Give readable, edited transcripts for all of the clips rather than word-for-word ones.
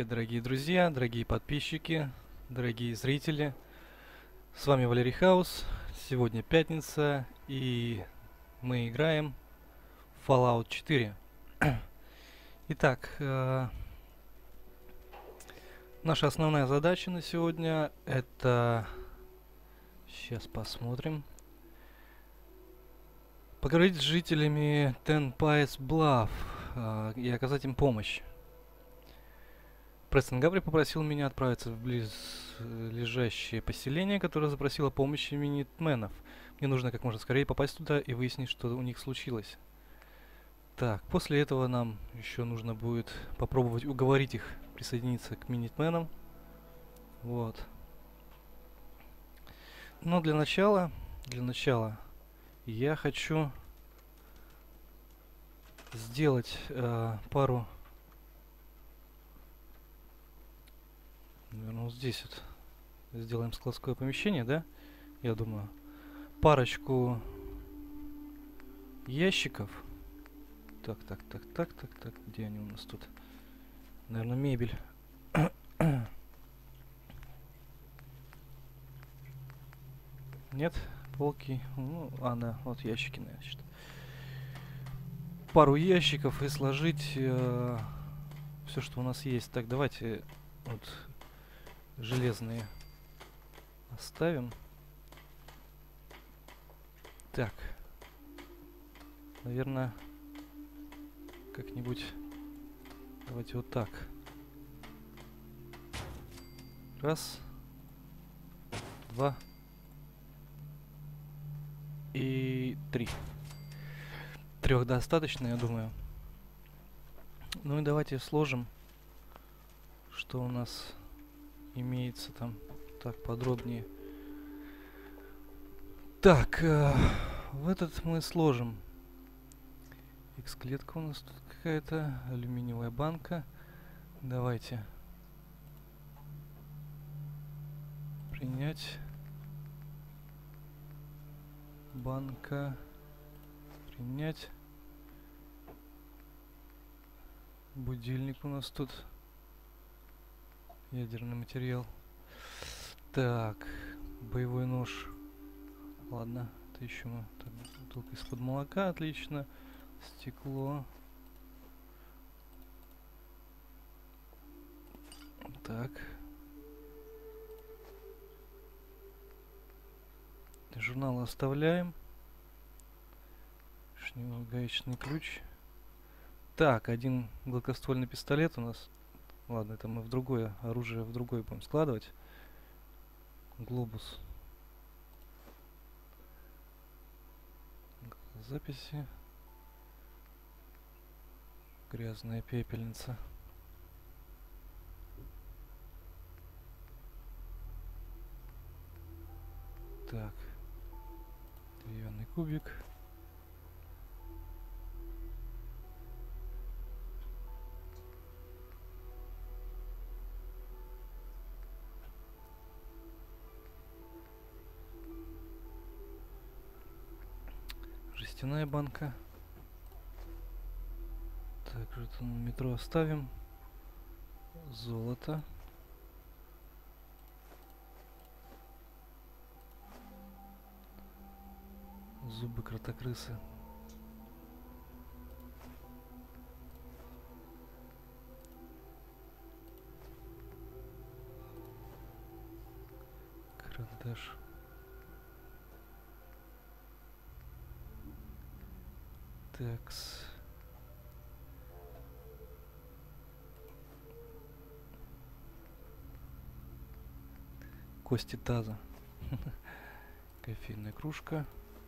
дорогие друзья, дорогие подписчики, дорогие зрители. С вами Валерий Хаус. Сегодня пятница, и мы играем в Fallout 4. Итак, наша основная задача на сегодня это... Сейчас посмотрим. Поговорить с жителями Ten Pies Bluff и оказать им помощь. Престон Габри попросил меня отправиться в близлежащее поселение, которое запросило помощи минитменов. Мне нужно как можно скорее попасть туда и выяснить, что у них случилось. Так, после этого нам еще нужно будет попробовать уговорить их присоединиться к минитменам. Вот. Но для начала я хочу сделать пару... Наверное, вот здесь вот сделаем складское помещение, да? Я думаю. Парочку ящиков. Так. Где они у нас тут? Наверное, мебель. Нет? Полки. Ну, да, вот ящики, значит. Пару ящиков и сложить все, что у нас есть. Так, давайте вот железные оставим. Так. Наверное, как-нибудь... Давайте вот так. Раз. Два. И 3. 3 достаточно, я думаю. Ну и давайте сложим, что у нас имеется там. Так, подробнее. Так, в этот мы сложим. X-клетка у нас тут какая-то. Алюминиевая банка. Давайте. Принять. Банка. Принять. Будильник у нас тут. Ядерный материал. Так. Боевой нож. Ладно. Это еще мы... Так, бутылка из-под молока. Отлично. Стекло. Так. Журнал оставляем. Гаечный ключ. Так, один гладкоствольный пистолет у нас. Ладно, это мы в другое оружие, в другое будем складывать. Глобус. Записи. Грязная пепельница. Так. Деревянный кубик. Жестяная банка. Также это на метро оставим. Золото. Зубы кротокрысы. Карандаш. Такс. Кости таза. Кофейная кружка.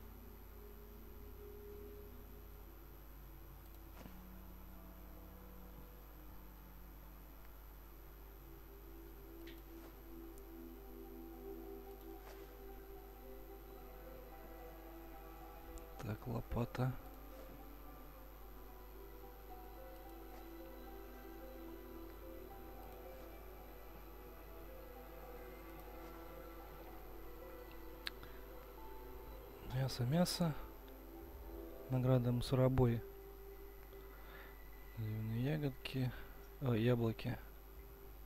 Так, лопата. Мясо. Награда мусоробой. Зеленые ягодки. Яблоки.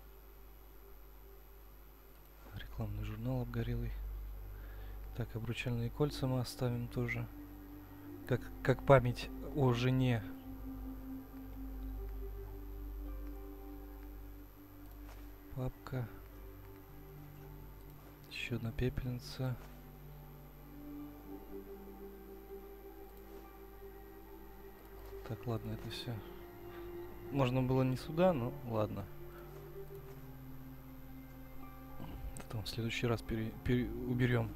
Рекламный журнал обгорелый. Так, обручальные кольца мы оставим тоже. Как память о жене. Папка. Еще одна пепельница. Так, ладно, это все. Можно было не сюда, но ладно. Потом в следующий раз уберем.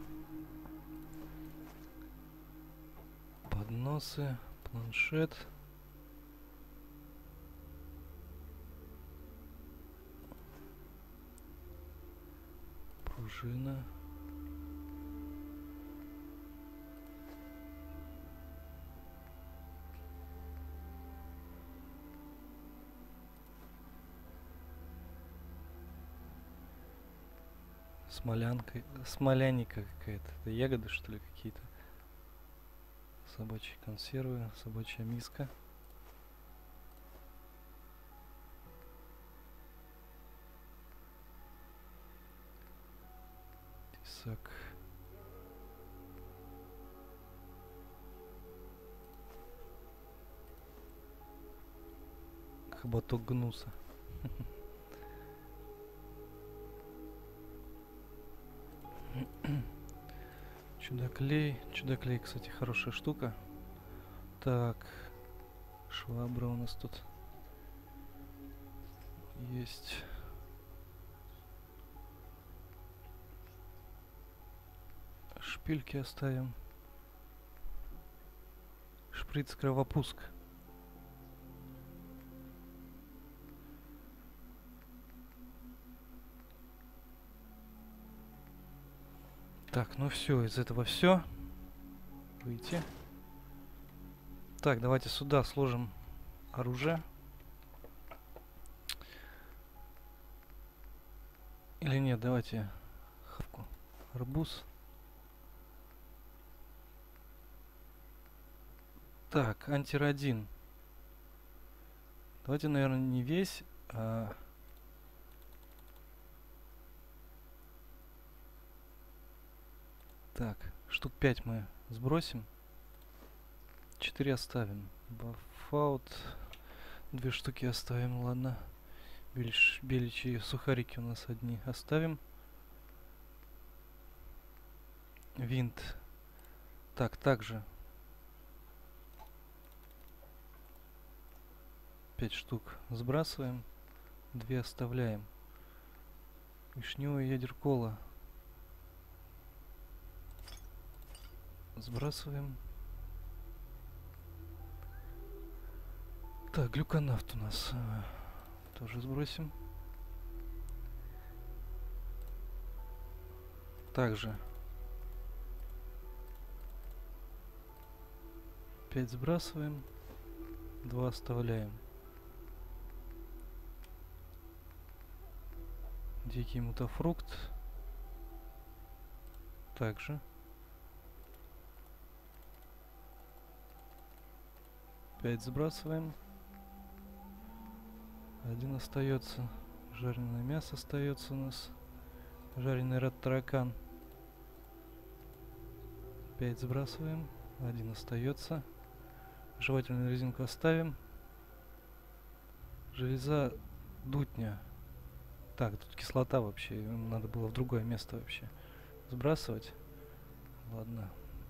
Подносы, планшет. Пружина. Смоляника какая-то. Это ягоды, что ли, какие-то? Собачьи консервы, собачья миска. Тесак. Хоботок гнуса. Чудо-клей. Чудо-клей, кстати, хорошая штука. Так. Швабра у нас тут есть. Шпильки оставим. Шприц кровопуск. Так, ну все, из этого все. Выйти. Так, давайте сюда сложим оружие. Или нет, давайте хавку. Арбуз. Так, антирадин. Давайте, наверное, не весь, а... Так, штук 5 мы сбросим. 4 оставим. Бафаут. 2 штуки оставим, ладно. Беличьи сухарики у нас одни оставим. Винт. Так, также 5 штук сбрасываем. 2 оставляем. Вишневый ядеркола. Сбрасываем. Так, глюконафт у нас тоже сбросим. Также 5 сбрасываем. 2 оставляем. Дикий мутафрукт. Также 5 сбрасываем. 1 остается. Жареное мясо остается у нас. Жареный рад-таракан. 5 сбрасываем. 1 остается. Жевательную резинку оставим. Железа дутня. Так, тут кислота вообще. Надо было в другое место вообще сбрасывать. Ладно.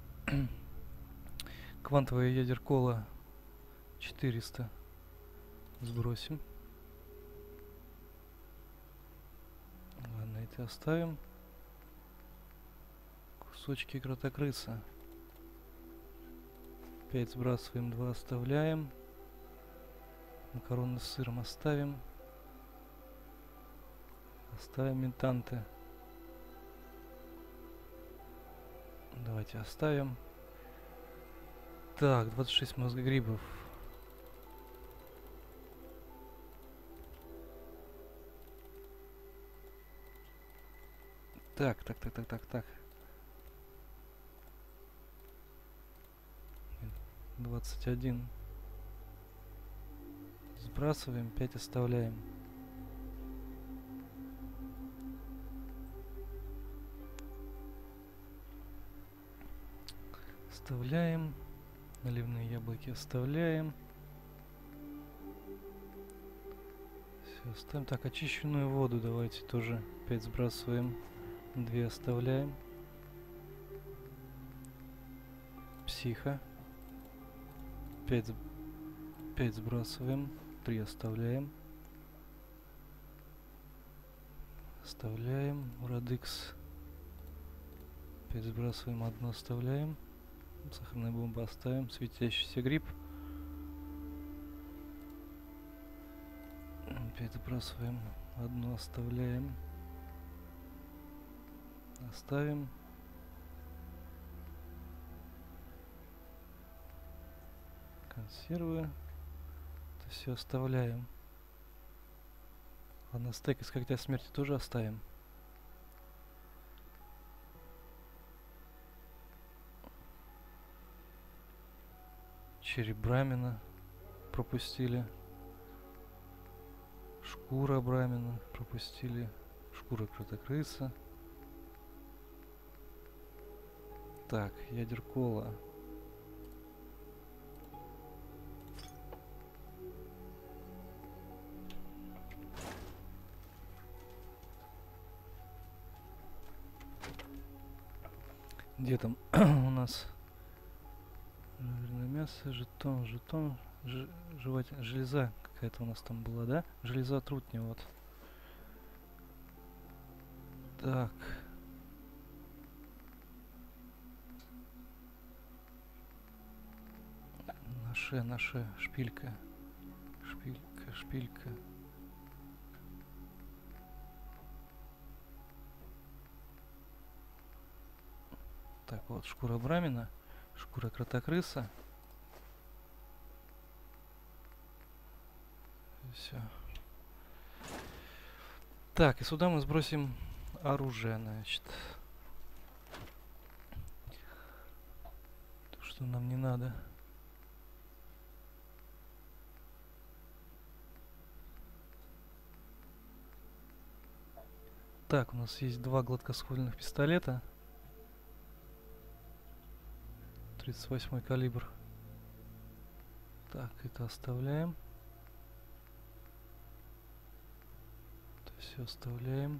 Квантовая ядеркола 400. Сбросим. Ладно, это оставим. Кусочки кротокрыса. 5 сбрасываем, 2 оставляем. Макароны с сыром оставим. Оставим ментанты. Давайте оставим. Так, 26 мозгогрибов. Так. 21. Сбрасываем, 5 оставляем. оставляем. Наливные яблоки оставляем. Все, оставим. Так, очищенную воду давайте тоже 5 сбрасываем. 2 оставляем. Психа. 5 сбрасываем. 3 оставляем. Оставляем. Радикс. 5 сбрасываем. 1 оставляем. Сахарная бомба оставим. Светящийся гриб. 5 сбрасываем. 1 оставляем. Оставим. Консервы. Это все оставляем. Ладно, стейк из когтя смерти тоже оставим. Череп брамина пропустили. Шкура брамина пропустили. Шкура кротокрыса. Так, ядер кола. Где там у нас жирное мясо, жетон, железа какая-то у нас там была, да? Железа трутня, вот. Так. Наша шпилька. Шпилька. Так, вот, шкура брамина, шкура кротокрыса. Все. Так, и сюда мы сбросим оружие, значит. То, что нам не надо. Так, у нас есть 2 гладкоствольных пистолета. 38 калибр. Так, это оставляем. Это все оставляем.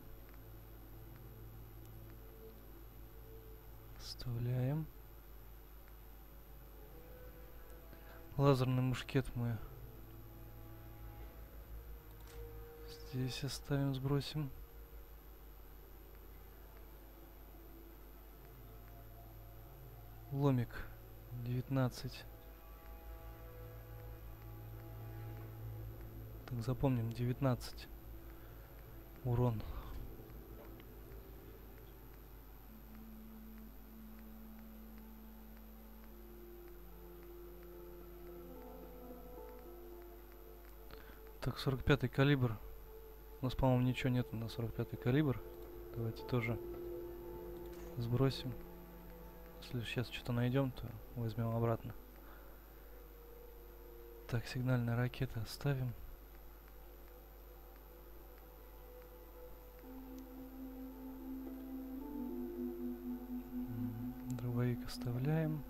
Оставляем. Лазерный мушкет мы здесь оставим, сбросим. Ломик 19. Так, запомним, 19 урон. Так, 45-й калибр. У нас, по-моему, ничего нет на 45-й калибр. Давайте тоже сбросим. Если сейчас что-то найдем, то возьмем обратно. Так, сигнальная ракета оставим. Дробовик оставляем.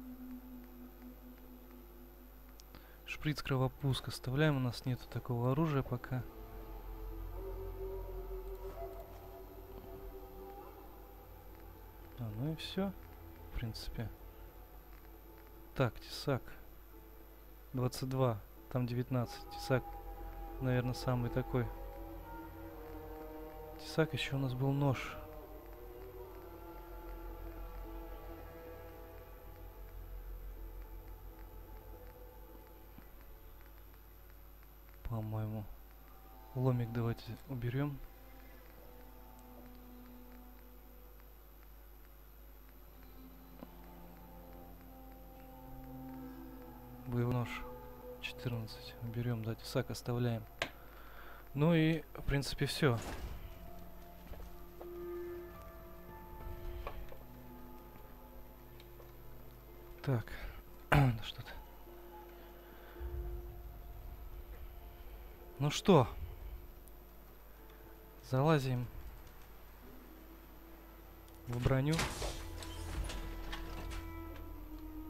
Шприц кровопуск оставляем. У нас нету такого оружия пока. Ну и все. В принципе. Так, тесак 22, там 19. Тесак, наверное, самый такой. Тесак, еще у нас был нож. По-моему. Ломик давайте уберем. Боевой нож 14 берем, да, тесак оставляем. Ну и в принципе все. Так, что-то. Ну что, залазим в броню.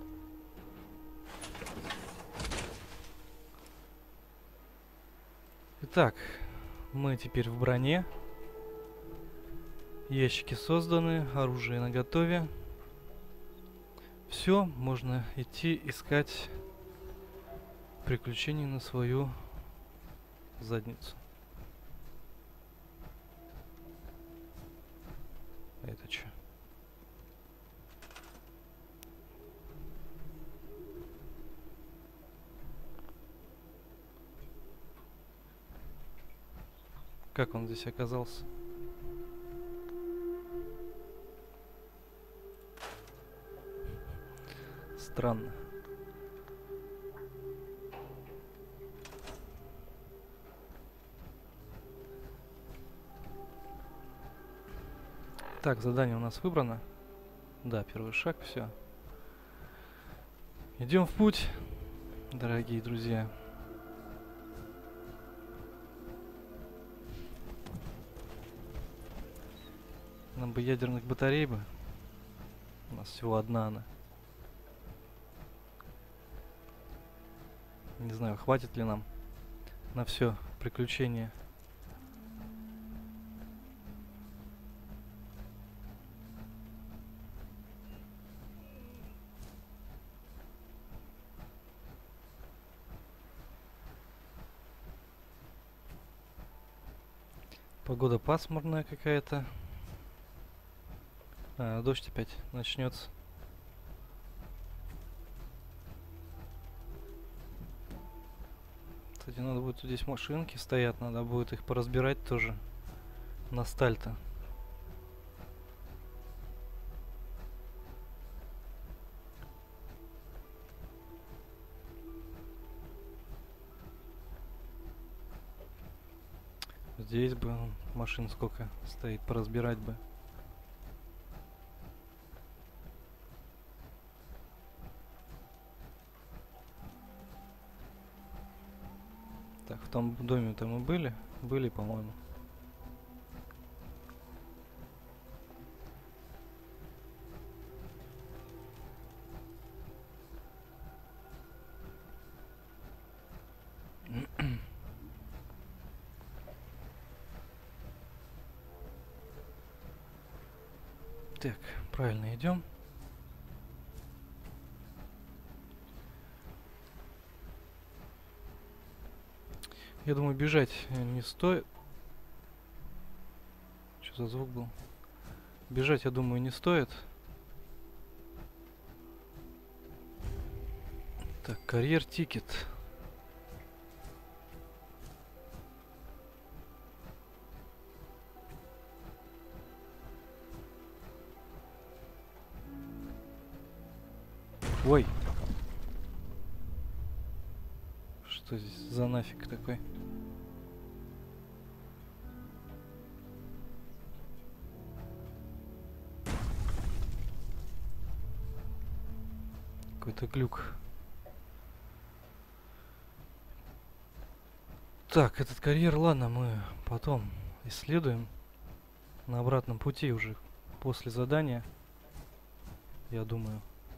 Итак, мы теперь в броне. Ящики созданы, оружие наготове. Все, можно идти искать приключений на свою задницу. А это что? Как он здесь оказался? Странно. Так, задание у нас выбрано. Да, первый шаг, все. Идем в путь, дорогие друзья. Нам бы ядерных батарей бы. У нас всего одна она. Не знаю, хватит ли нам на все приключение. Погода пасмурная какая-то. Дождь опять начнется. Кстати, надо будет, здесь машинки стоят, надо будет их поразбирать тоже на сталь-то. Здесь бы машин сколько стоит, поразбирать бы. Так, в том доме-то мы были? Были, по-моему. Так, правильно идем. Я думаю, бежать не стоит. Что за звук был? Бежать, я думаю, не стоит. Так, карьер-тикет. Ой. Что здесь за нафиг такой? Какой-то глюк. Так, этот карьер, ладно, мы потом исследуем на обратном пути уже после задания, я думаю.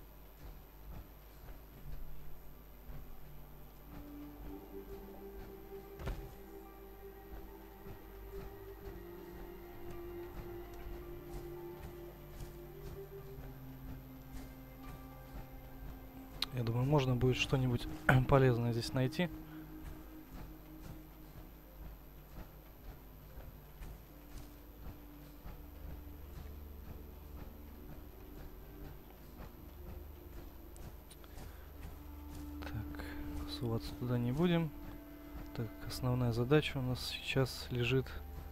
Я думаю, можно будет что-нибудь полезное здесь найти. Так, суваться туда не будем. Так, основная задача у нас сейчас лежит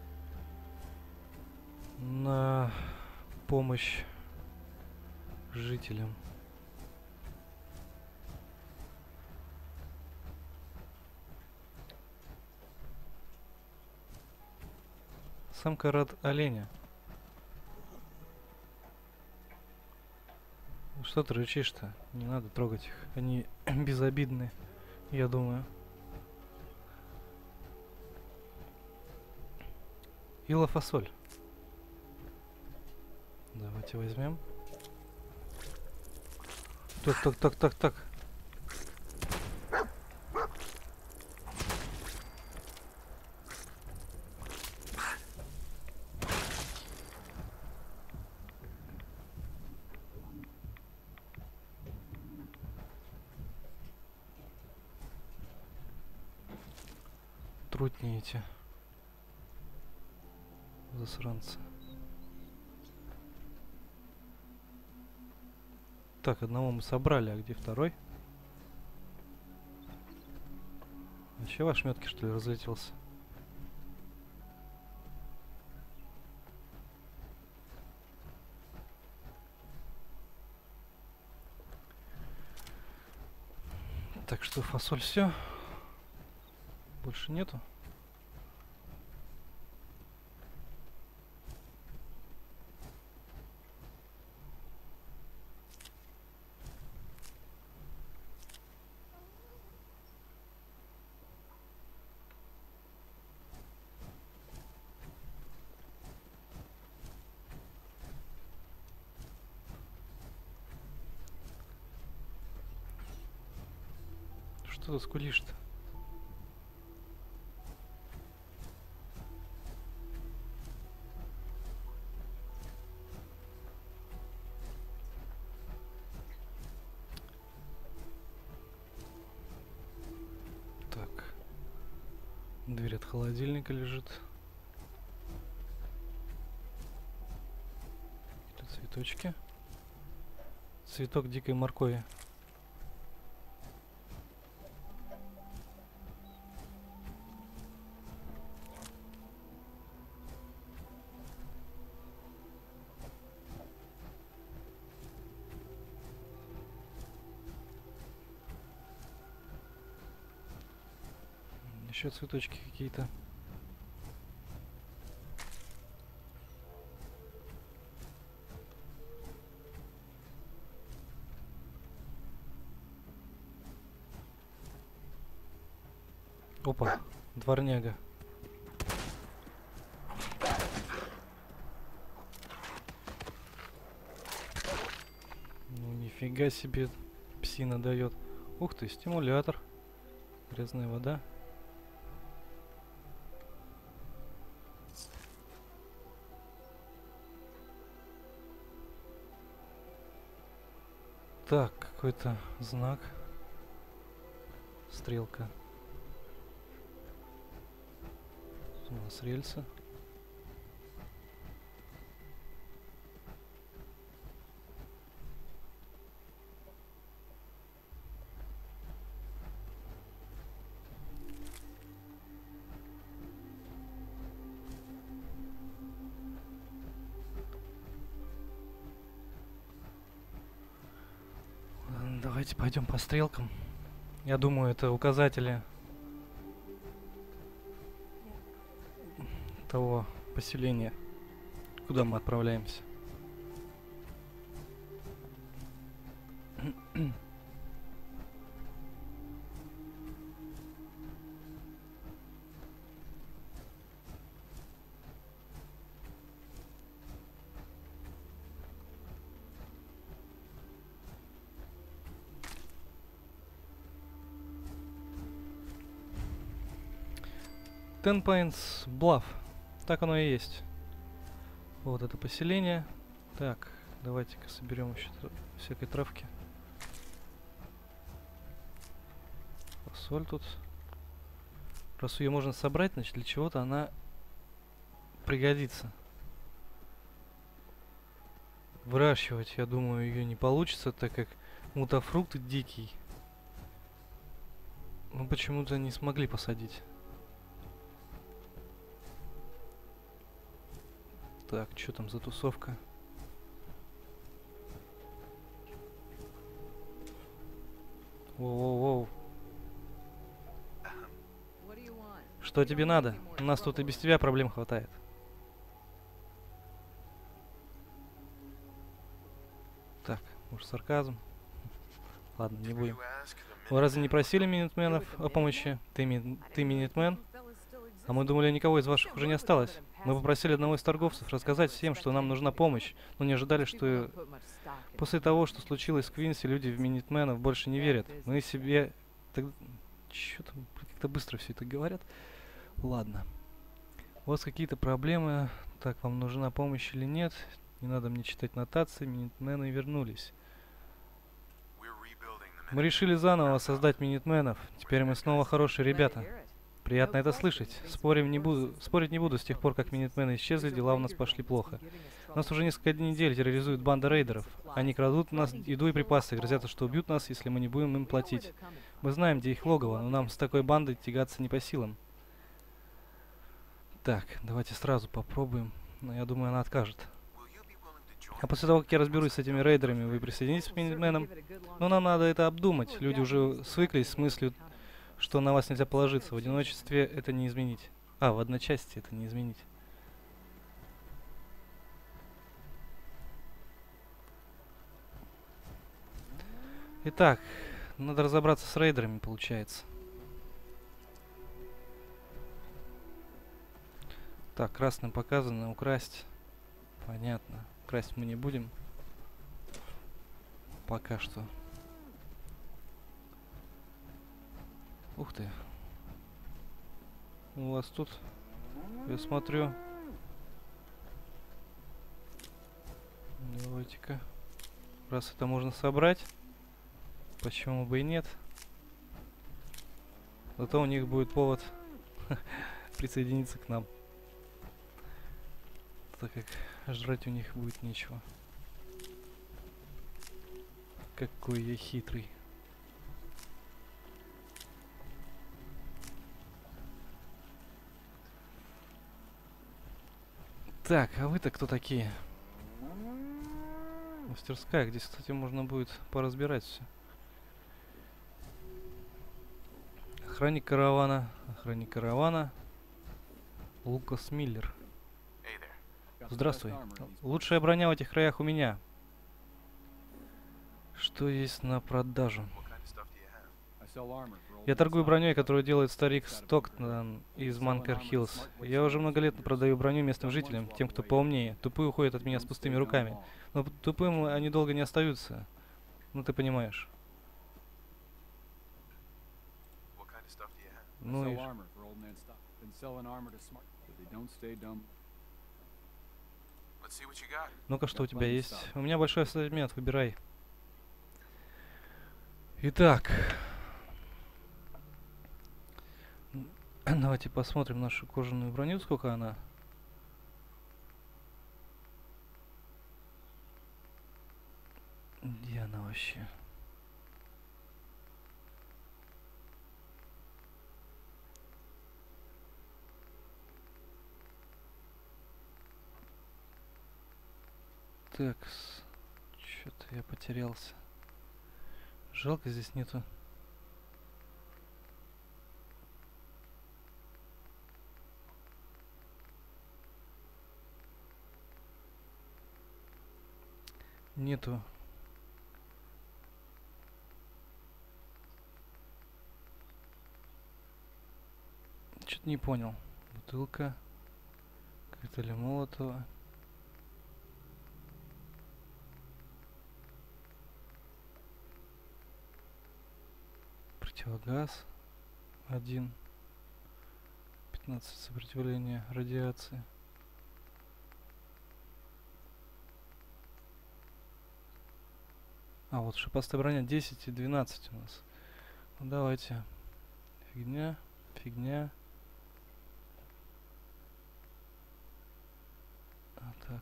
на помощь жителям. Самка рад оленя. Что ты рычишь-то? Не надо трогать их. Они безобидны, я думаю. Ила фасоль. Давайте возьмем. Так. трутни эти засранцы. Так, одного мы собрали, а где второй? Вообще в ошметке, что ли, разлетелся? Так что фасоль все. Больше нету. Что ты скулишь-то? Так. Дверь от холодильника лежит. Тут цветочки. Цветок дикой моркови. Еще цветочки какие-то. Опа, дворняга. Ну нифига себе псина дает. Ух ты, стимулятор. Грязная вода. Так, какой-то знак. Стрелка. У нас рельсы. Ладно, давайте пойдем по стрелкам. Я думаю, это указатели того поселения, куда мы отправляемся. Ten Pines Bluff. Так оно и есть. Вот это поселение. Так, давайте-ка соберем еще всякой травки. Фасоль тут. Раз ее можно собрать, значит для чего-то она пригодится. Выращивать, я думаю, ее не получится, так как мутафрукт дикий. Ну почему-то не смогли посадить. Так, что там за тусовка? Воу-воу-воу. Что тебе надо? У нас тут и без тебя проблем хватает. Так, может сарказм? Ладно, не будем. Вы разве не просили минитменов о помощи? Ты минитмен? А мы думали, никого из ваших уже не осталось. Мы попросили одного из торговцев рассказать всем, что нам нужна помощь, но не ожидали, что после того, что случилось в Квинсе, люди в минитменов больше не верят. Мы себе... Чё там, как-то быстро все это говорят. Ладно. У вас какие-то проблемы. Так, вам нужна помощь или нет? Не надо мне читать нотации. Минитмены вернулись. Мы решили заново создать минитменов. Теперь мы снова хорошие ребята. Приятно это слышать. Спорить не буду. С тех пор, как минитмены исчезли, дела у нас пошли плохо. Нас уже несколько недель терроризует банда рейдеров. Они крадут у нас еду и припасы, грозятся, что убьют нас, если мы не будем им платить. Мы знаем, где их логово, но нам с такой бандой тягаться не по силам. Так, давайте сразу попробуем. Но я думаю, она откажет. А после того, как я разберусь с этими рейдерами, вы присоединитесь к минитменам? Но нам надо это обдумать. Люди уже свыклись с мыслью, что на вас нельзя положиться. В одиночестве это не изменить. В одночасье это не изменить. Итак, надо разобраться с рейдерами, получается. Так, красным показано украсть. Понятно. Красть мы не будем. Пока что. Ух ты. У вас тут, я смотрю. Давайте-ка. Раз это можно собрать, почему бы и нет. Зато у них будет повод присоединиться к нам. Так как жрать у них будет нечего. Какой я хитрый. Так, а вы-то кто такие? Мастерская, где, кстати, можно будет поразбирать все. Охранник каравана. Охранник каравана. Лукас Миллер. Здравствуй. Лучшая броня в этих краях у меня. Что есть на продажу? Я торгую броней, которую делает старик Стоктон из Манкер Хиллз. Я уже много лет продаю броню местным жителям, тем, кто поумнее. Тупые уходят от меня с пустыми руками. Но тупым они долго не остаются. Ну, ты понимаешь. Ну и... Ну-ка, что у тебя есть? У меня большой ассортимент, выбирай. Итак... Давайте посмотрим нашу кожаную броню, сколько она. Где она вообще? Так, что-то я потерялся. Жалко, здесь нету. Нету. Что-то не понял. Бутылка. Коктейля Молотова. Противогаз. 1. 15 сопротивления радиации. А, вот шипастая броня 10 и 12 у нас. Ну, давайте. Фигня, фигня. Так.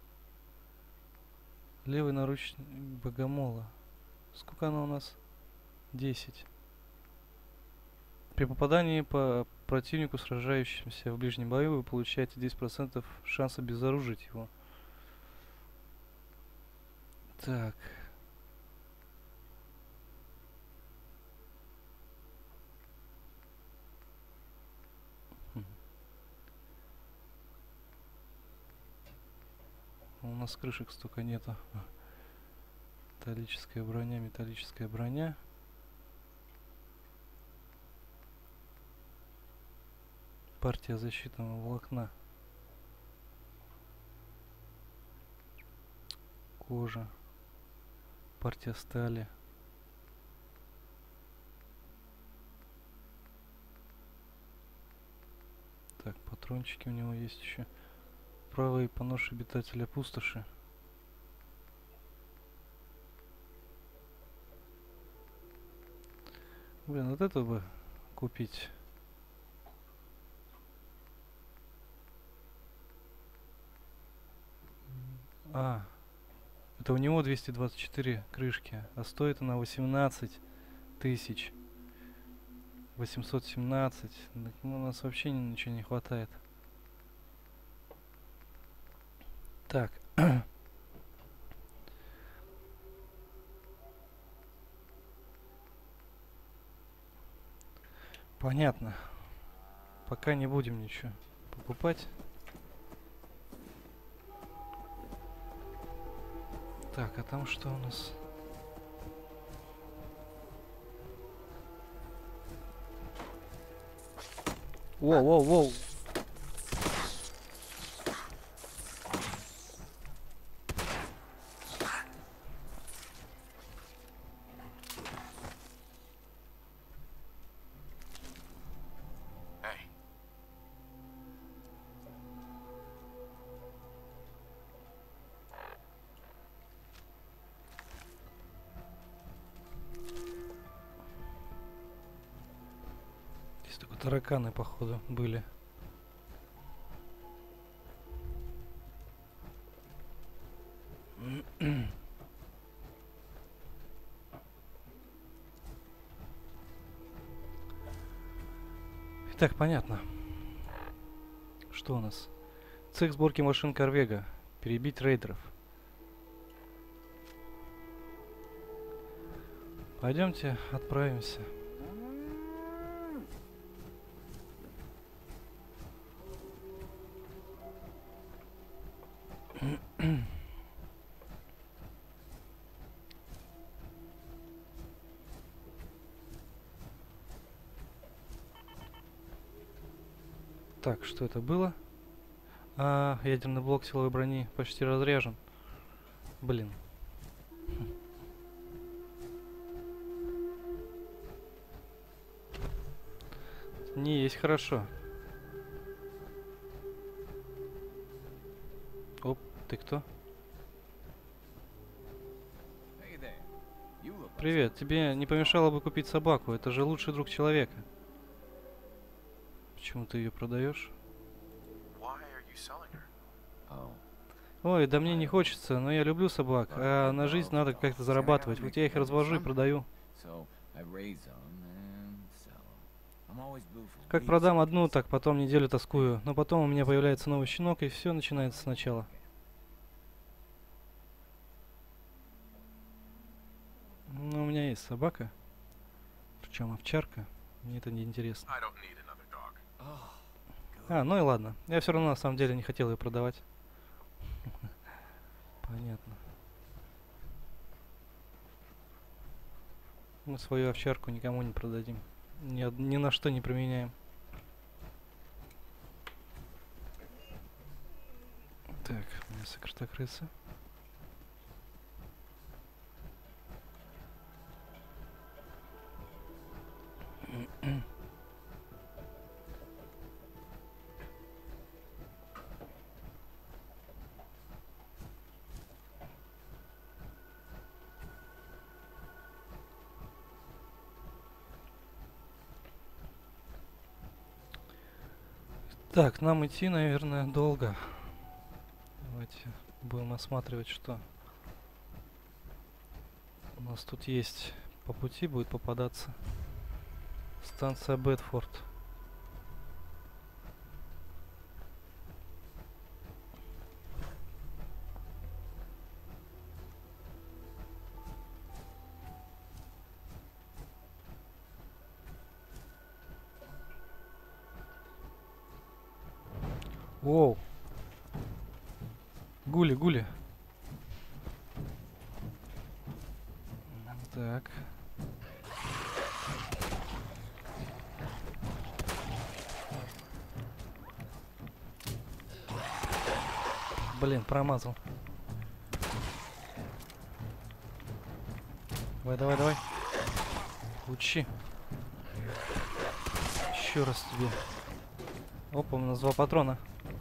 Левый наручник богомола. Сколько она у нас? 10. При попадании по противнику, сражающемуся в ближнем бою, вы получаете 10% шанса обезоружить его. Так. У нас крышек столько нету. Металлическая броня, металлическая броня. Партия защитного волокна. Кожа. Партия стали. Так, патрончики у него есть еще. Правый понож обитателя пустоши. Блин, вот это бы купить. А, это у него 224 крышки, а стоит она 18 тысяч 817. Так, ну, у нас вообще ничего не хватает. Так. Понятно. Пока не будем ничего покупать. Так, а там что у нас? Воу-воу-воу. Hey, Здесь только тараканы, походу, были. Итак, понятно. Что у нас? Цех сборки машин Корвега. Перебить рейдеров. Пойдемте, отправимся. Так, что это было? А, ядерный блок силовой брони почти разряжен. Блин. Не есть хорошо. Оп, ты кто? hey there. You look like Привет, тебе не помешало бы купить собаку? Это же лучший друг человека. Почему ты ее продаешь? Why are you selling her? Oh, Ой, да мне не хочется, но я люблю собак, а на жизнь надо как-то зарабатывать. Вот я их развожу и продаю. so I raise them and sell them. I'm always blue for Как weeks. продам одну, так потом неделю тоскую. Но потом у меня появляется новый щенок, и все начинается сначала. Ну, у меня есть собака. Причем овчарка. Мне это не интересно. I don't need another dog. Oh, А, ну и ладно. Я все равно на самом деле не хотел ее продавать. Понятно. Мы свою овчарку никому не продадим. Ни на что не применяем. Так, мясо крысы. Так, нам идти, наверное, долго. Давайте будем осматривать, что у нас тут есть. По пути будет попадаться. Станция Бэдфорд. Воу. Гули. Так. Блин, промазал. Давай. Учи. Еще раз тебе. Опа, у нас 2 патрона.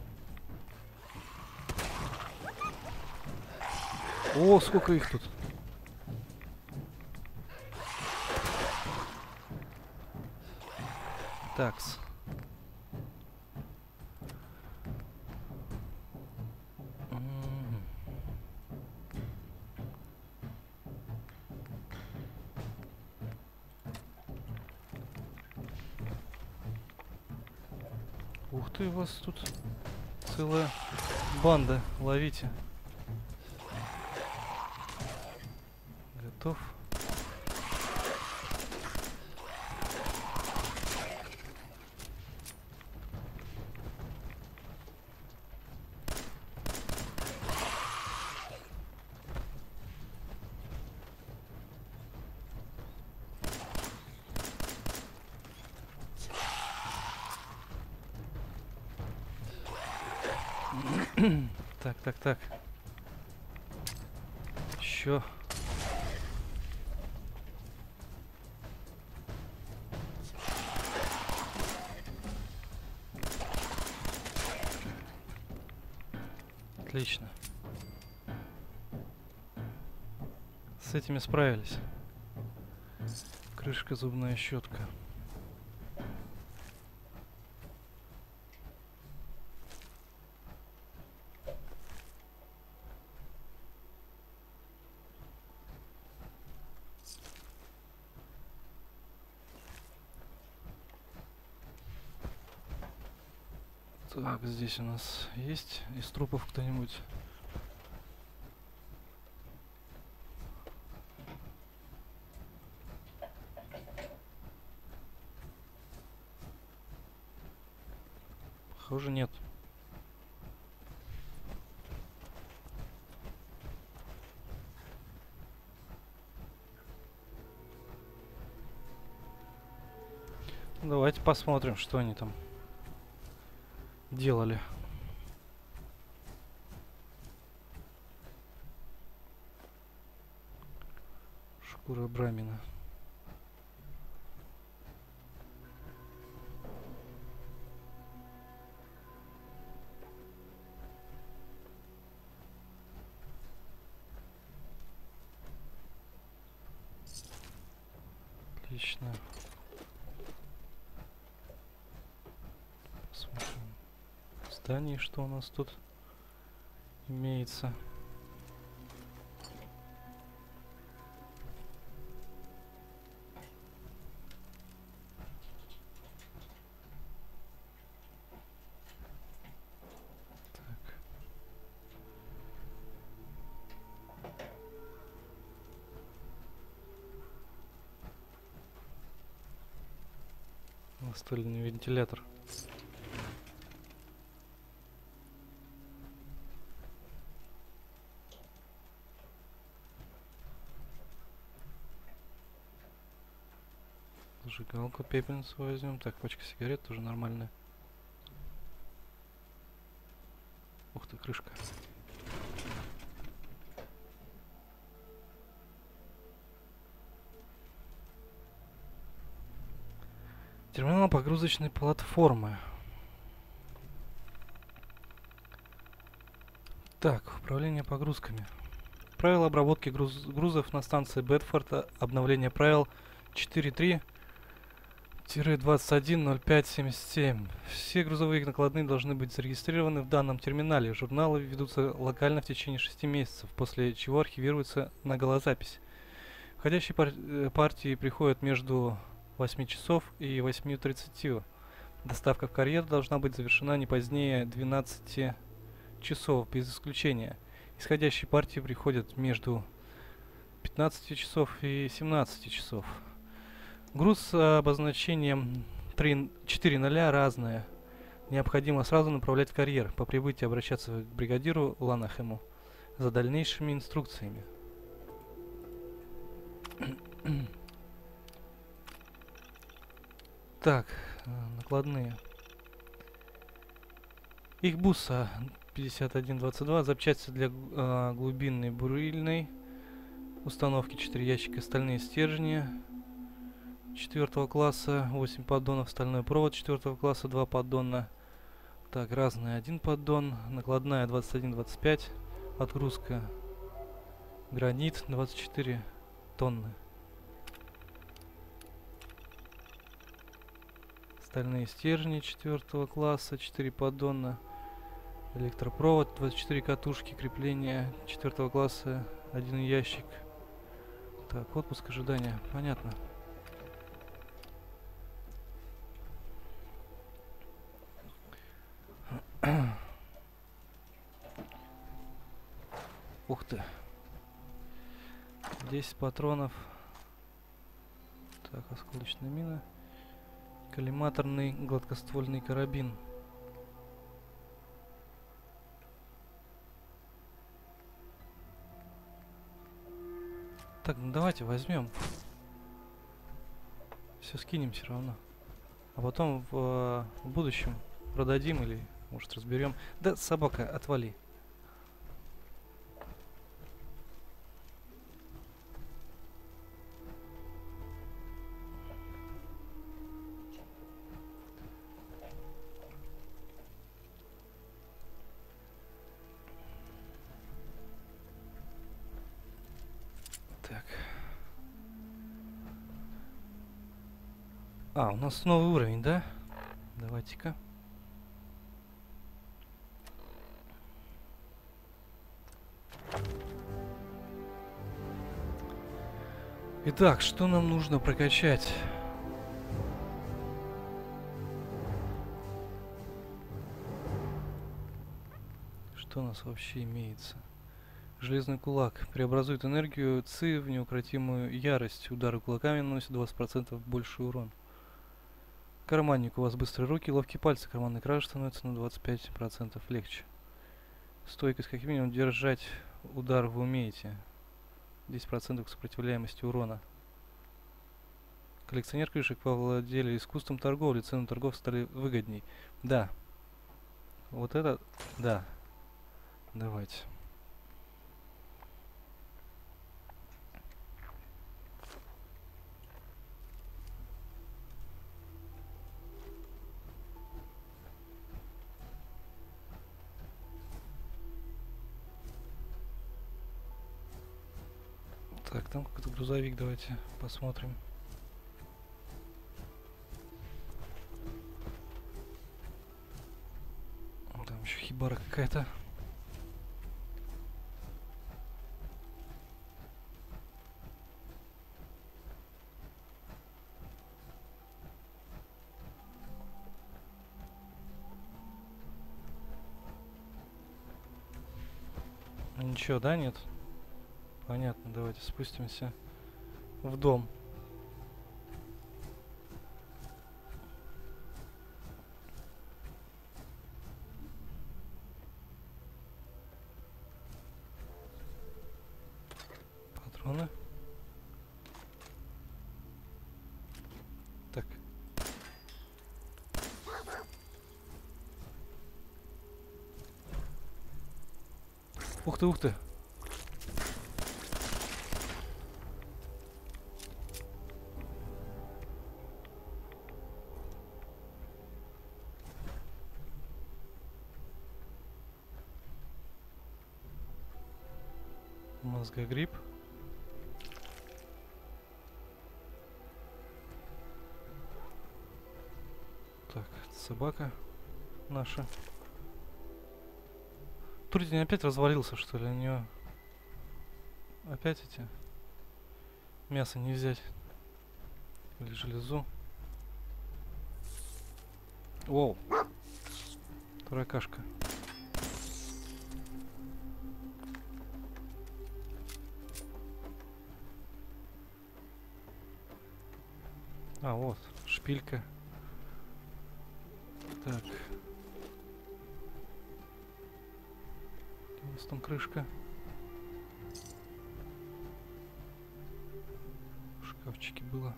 О, сколько их тут. Такс. Ух ты, у вас тут целая банда. Ловите. Готов. Так, так, так. Еще. Отлично. С этими справились. Крышка, зубная щетка. Так, здесь у нас есть из трупов кто-нибудь? Похоже, нет. Давайте посмотрим, что они там делали. Шкура брамина. Отлично. Посмотрим в здании, что у нас тут имеется. Так. Настольный вентилятор. Зажигалку, пепельницу возьмем. Так, пачка сигарет тоже нормальная. Ух ты, крышка. Терминал погрузочной платформы. Так, управление погрузками. Правила обработки грузов на станции Бэдфорд. Обновление правил 4.3-21.05.77. Все грузовые накладные должны быть зарегистрированы в данном терминале. Журналы ведутся локально в течение 6 месяцев, после чего архивируются на голозапись. Входящие партии приходят между 8 часов и 8:30. Доставка в карьер должна быть завершена не позднее 12 часов, без исключения. Исходящие партии приходят между 15 часов и 17 часов. Груз с обозначением 4.0 разное. Необходимо сразу направлять в карьер. По прибытии обращаться к бригадиру Ланахему за дальнейшими инструкциями. Так, накладные. Их буса 5122, запчасти для глубинной бурильной установки, 4 ящика, стальные стержни 4 класса, 8 поддонов, стальной провод 4 класса, 2 поддона. Так, разные, 1 поддон, накладная 21-25, отгрузка гранит 24 тонны. Стальные стержни 4 класса, 4 поддона. Электропровод, 24 катушки, крепления 4 класса, 1 ящик. Так, отпуск ожидания, понятно. Ух ты. 10 патронов. Так, осколочная мина. Коллиматорный гладкоствольный карабин. Так, ну давайте возьмем. Все скинем все равно. А потом в будущем продадим или, может, разберем. Да, собака, отвали. Так. А, у нас новый уровень, да? Давайте-ка. Итак, что нам нужно прокачать? Что у нас вообще имеется? Железный кулак. Преобразует энергию ЦИ в неукротимую ярость. Удары кулаками наносят 20% больший урон. Карманник. У вас быстрые руки, ловкие пальцы. Карманный краж становится на 25% легче. Стойкость. Как минимум держать удар вы умеете. 10% к сопротивляемости урона. Коллекционер крышек повладели искусством торговли. Цены торгов стали выгодней. Да. Вот это... Да. Давайте. Так, там какой-то грузовик, давайте посмотрим. Там еще хибара какая-то. Ничего, да, нет? Понятно, давайте спустимся в дом. Патроны. Так. Ух ты, ух ты. Мозгогриб. Так, собака наша. Трудень опять развалился, что ли? У нее опять эти мясо не взять. Или железу. Воу. Таракашка. А, вот, шпилька. Так. У нас там крышка. В шкафчике было.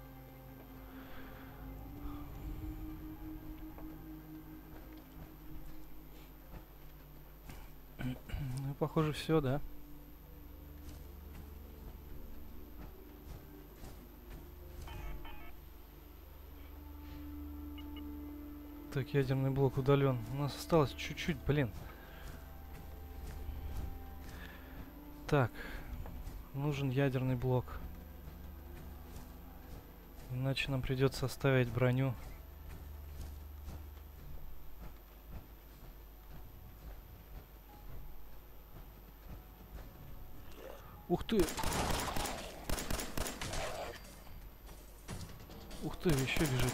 Ну, похоже, все, да? Так, ядерный блок удален. У нас осталось чуть-чуть, блин. Так, нужен ядерный блок. Иначе нам придется оставить броню. Ух ты! Ух ты, еще бежит.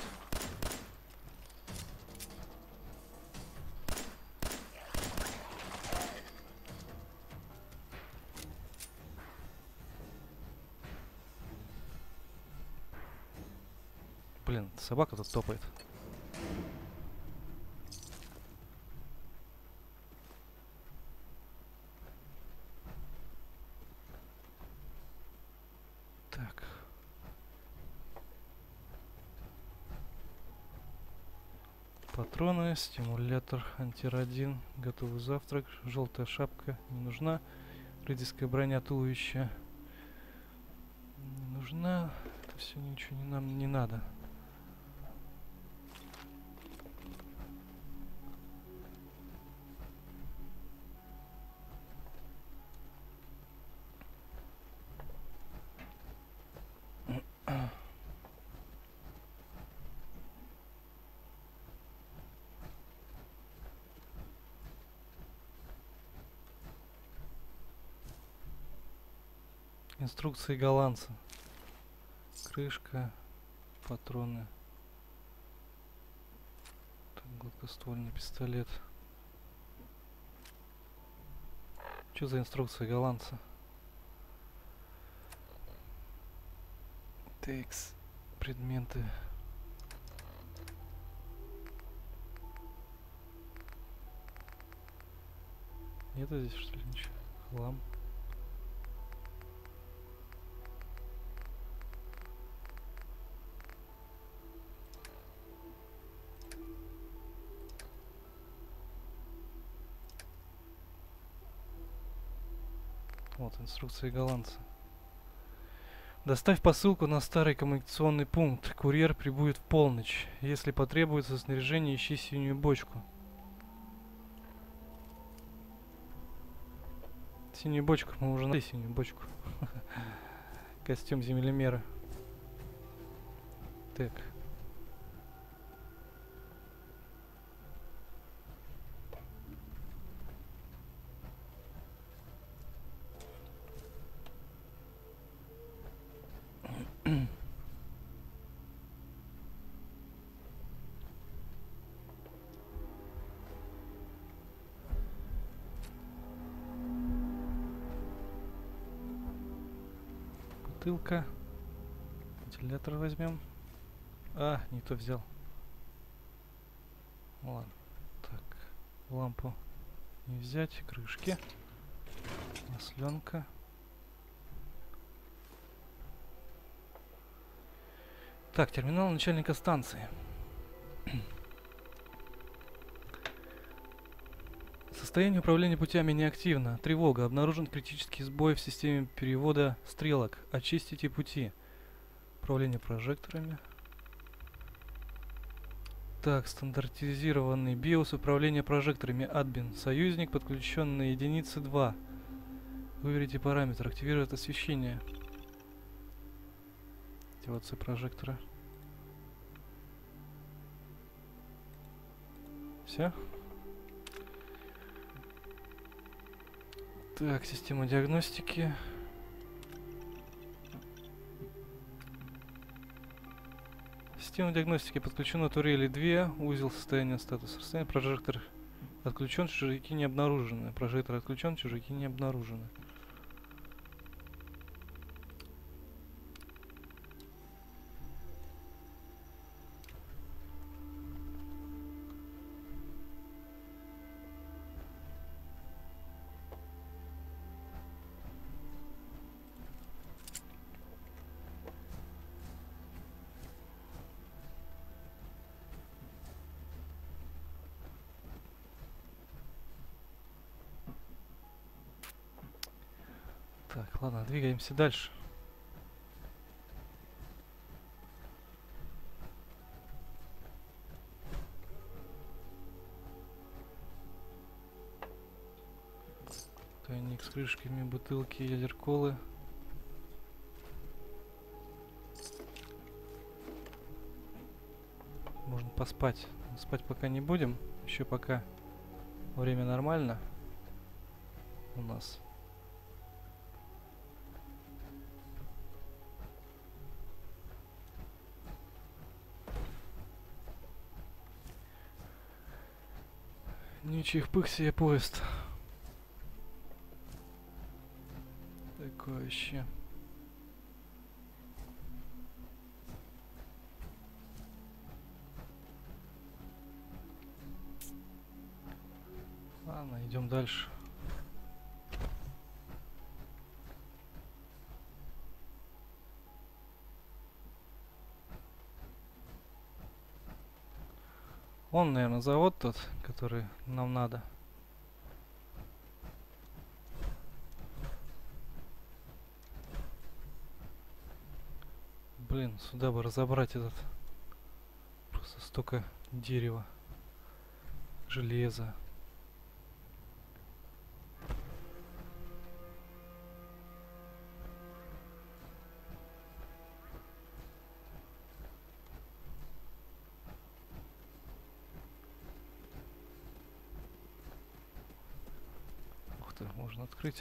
Блин, собака тут топает. Так. Патроны, стимулятор, антирадин, готовый завтрак, желтая шапка не нужна, рыцарская броня, туловище не нужна, это все ничего нам не надо. Инструкции голландца. Крышка, патроны. Так, гладкоствольный пистолет. Что за инструкция голландца? Текс, предметы. Нету здесь что ли ничего? Хлам. Вот инструкция голландца. Доставь посылку на старый коммуникационный пункт. Курьер прибудет в полночь. Если потребуется снаряжение, ищи синюю бочку. Синюю бочку мы уже нашли, синюю бочку. Костюм землемера. Так. Бутылка. Вентилятор возьмем. А, не то взял. Ладно. Так. Лампу не взять. Крышки. Масленка. Так, терминал начальника станции. Состояние управления путями неактивно. Тревога. Обнаружен критический сбой в системе перевода стрелок. Очистите пути. Управление прожекторами. Так, стандартизированный биос управления прожекторами. Админ. Союзник подключен на единицы 2. Выберите параметр. Активировать освещение. Активация прожектора. Все? Так, система диагностики. Система диагностики подключена турели 2. Узел состояния статуса. Состояние прожектор отключен, чужаки не обнаружены. Прожектор отключен, чужаки не обнаружены. Так, ладно, двигаемся дальше. Тайник с крышками, бутылки, ядерколы. Можно поспать. Спать пока не будем. Еще пока время нормально у нас. Ничьих пых себе поезд. Такое вообще. Ладно, идем дальше. Он, наверное, завод тот, который нам надо. Блин, сюда бы разобрать этот. Просто столько дерева, железа. Ух ты, можно открыть.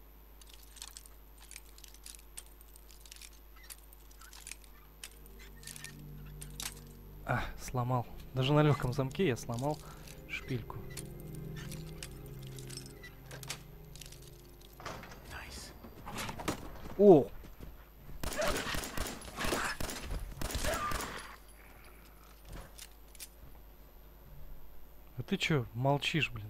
А, сломал. Даже на легком замке я сломал шпильку. Nice. О! А ты чё, молчишь, блин?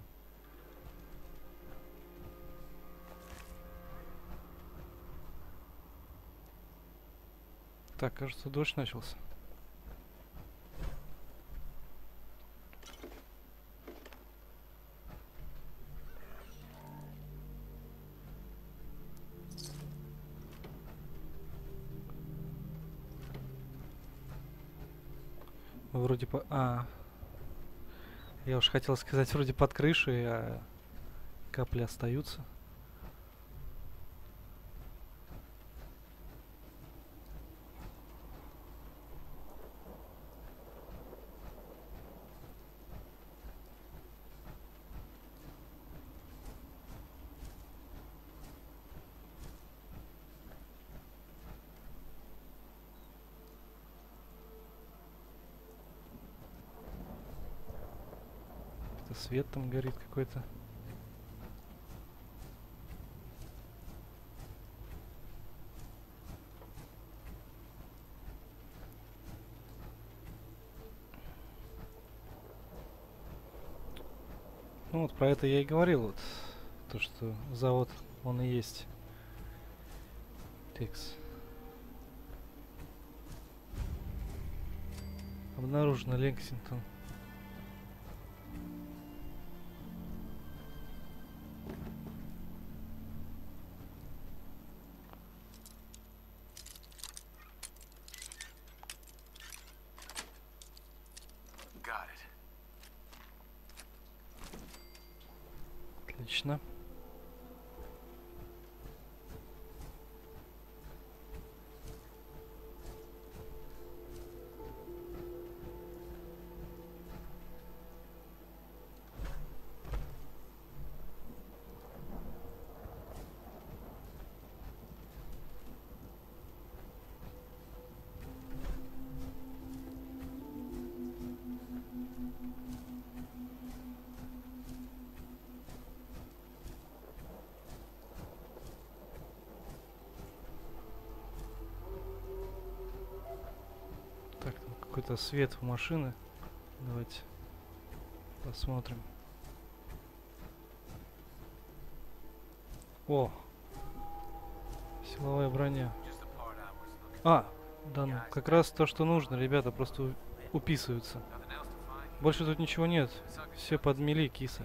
Так, кажется, дождь начался. Вроде по... А, я уж хотел сказать, вроде под крышей, а капли остаются. Это свет там горит какой-то. Ну вот про это я и говорил, вот. То, что завод, он и есть. Текс. Обнаружено Лексингтон. Got it. Отлично. Так, там какой-то свет у машины. Давайте посмотрим. О! Силовая броня. Just the part I was looking А! Да ну, как раз то, что нужно, ребята, просто уписываются. Nothing else to find here. Больше тут ничего нет. Suckers Все подмели, киса.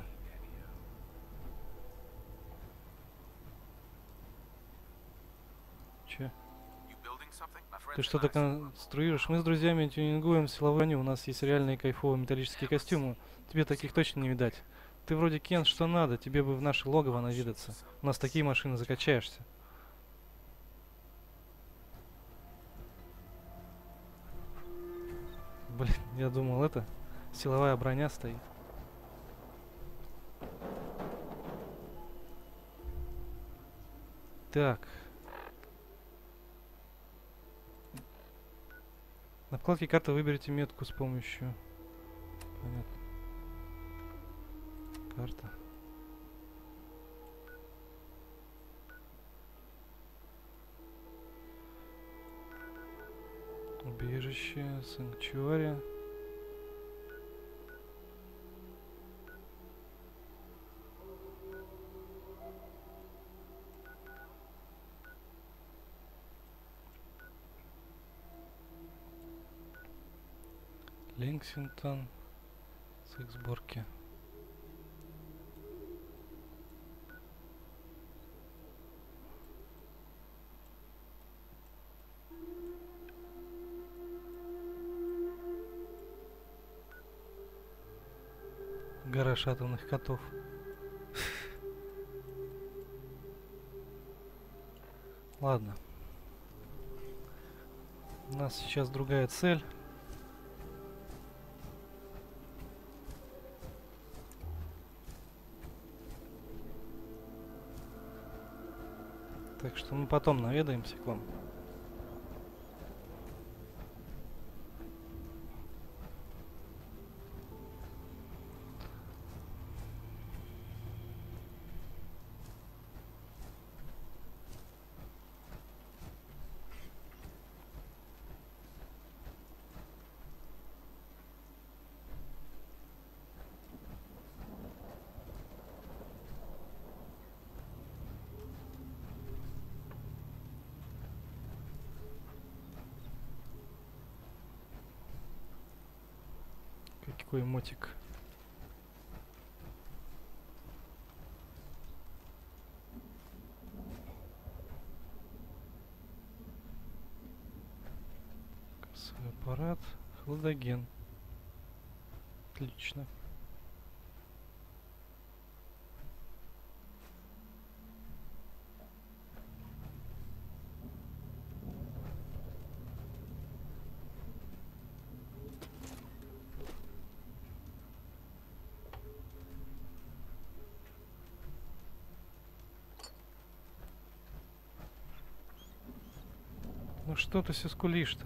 Че? You building something? My friends Ты and что-то I are конструируешь? Мы с друзьями тюнингуем силовую броню. У нас есть реальные кайфовые металлические костюмы. Тебе таких точно не видать. Ты вроде Кен, что надо. Тебе бы в наше логово навидаться. У нас такие машины закачаешься. Блин, я думал, это силовая броня стоит. Так. На вкладке карты выберите метку с помощью... Понятно. Карта. Убежище, санктуария. Лексингтон. С их сборки. Гараж атомных котов. Ладно. У нас сейчас другая цель. Так что мы потом наведаемся к вам. Какой мотик. Кассовый аппарат. Хладоген. Отлично. Ну что ты все скулишь-то?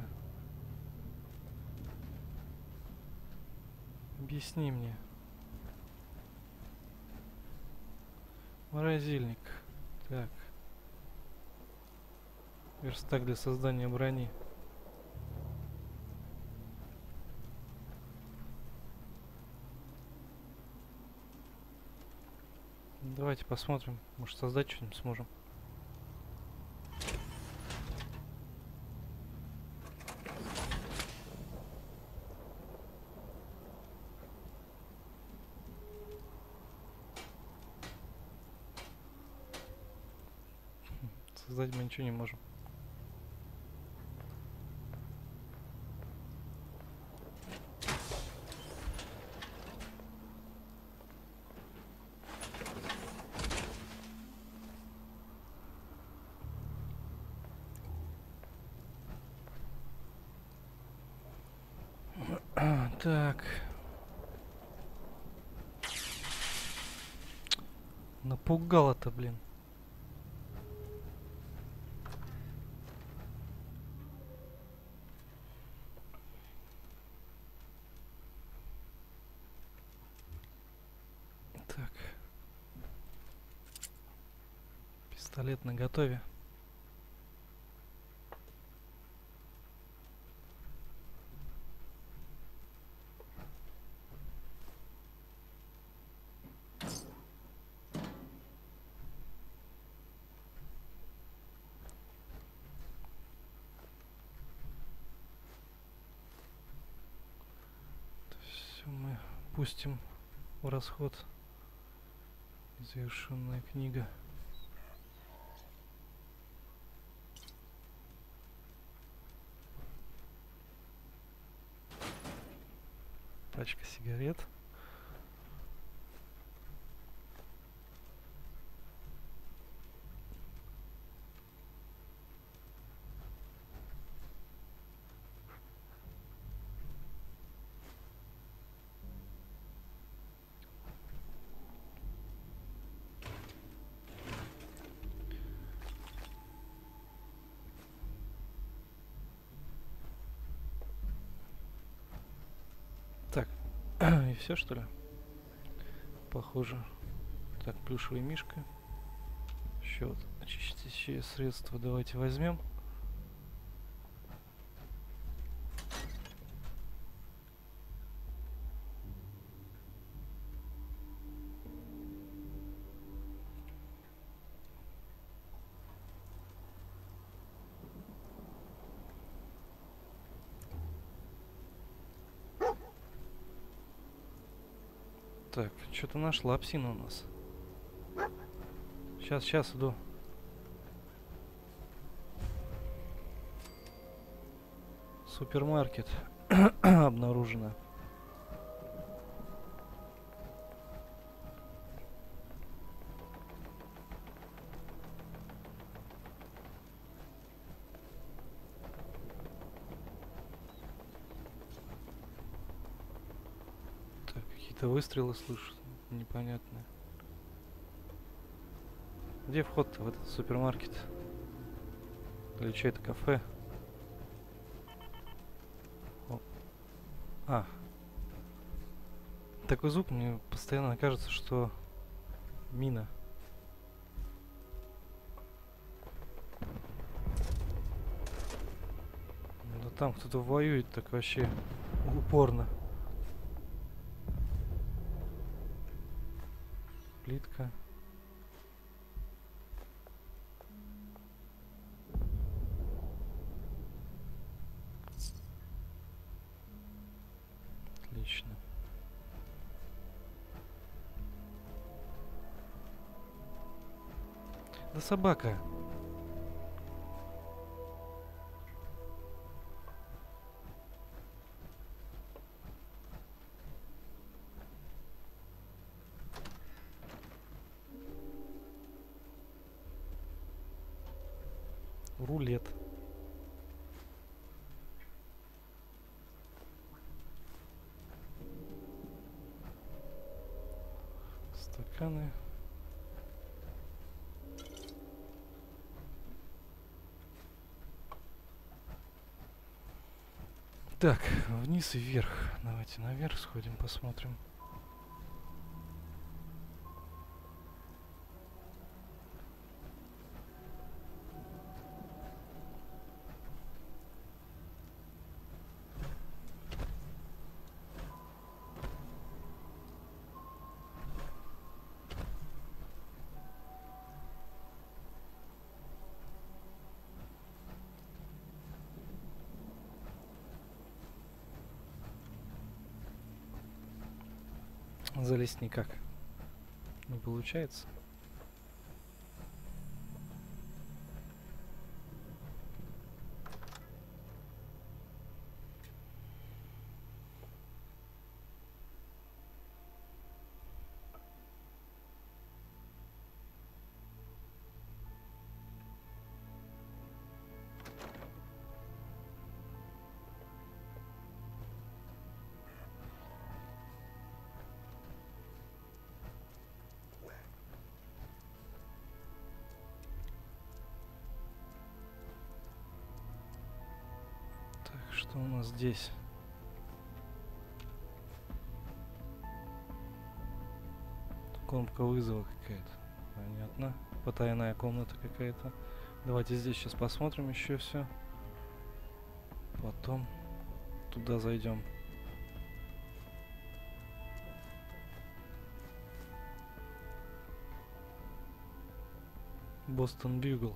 Объясни мне. Морозильник. Так. Верстак для создания брони. Давайте посмотрим. Может, создать что-нибудь сможем. Создать мы ничего не можем. Так. Напугало-то, блин. Так. Пистолет наготове. Все мы пустим в расход. Завершенная книга. Пачка сигарет. Так, и все что ли? Похоже. Так, плюшевый мишка. Еще вот очистящее средство давайте возьмем. Так, что-то нашла псина у нас. Сейчас иду. Супермаркет обнаружено. Так, какие-то выстрелы слышу, непонятные. Где вход-то в этот супермаркет? Или что это, кафе? О. А. Такой звук, мне постоянно кажется, что мина. Да там кто-то воюет так вообще упорно. Плитка. Отлично. Да собака. Рулет. Стаканы. Так, вниз и вверх. Давайте наверх сходим, посмотрим. Залезть никак не получается. Что у нас здесь? Кнопка вызова какая-то. Понятно. Потайная комната какая-то. Давайте здесь сейчас посмотрим еще все. Потом туда зайдем. Бостон Бьюгл.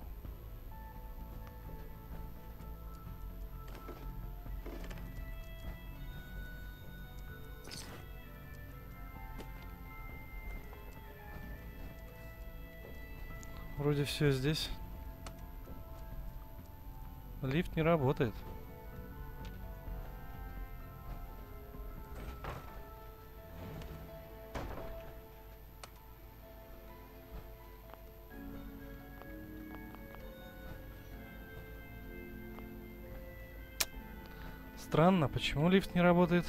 Вроде все здесь. Лифт не работает. Странно, почему лифт не работает?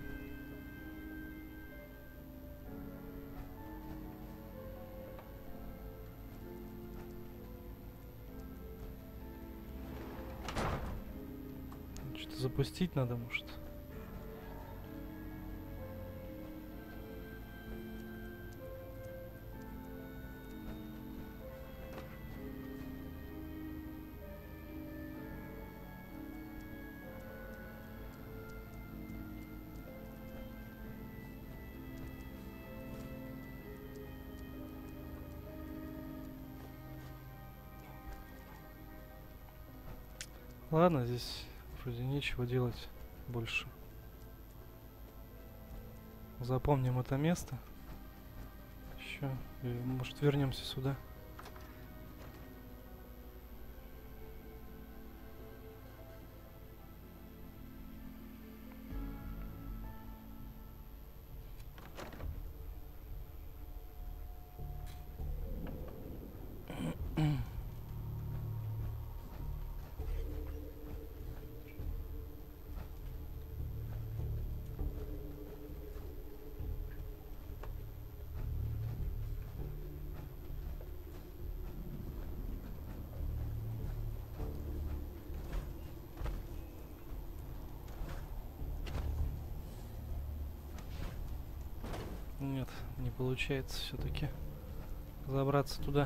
Что-то запустить надо, может. Ладно, здесь вроде нечего делать больше. Запомним это место. еще. Может, вернемся сюда. Нет, не получается все-таки забраться туда.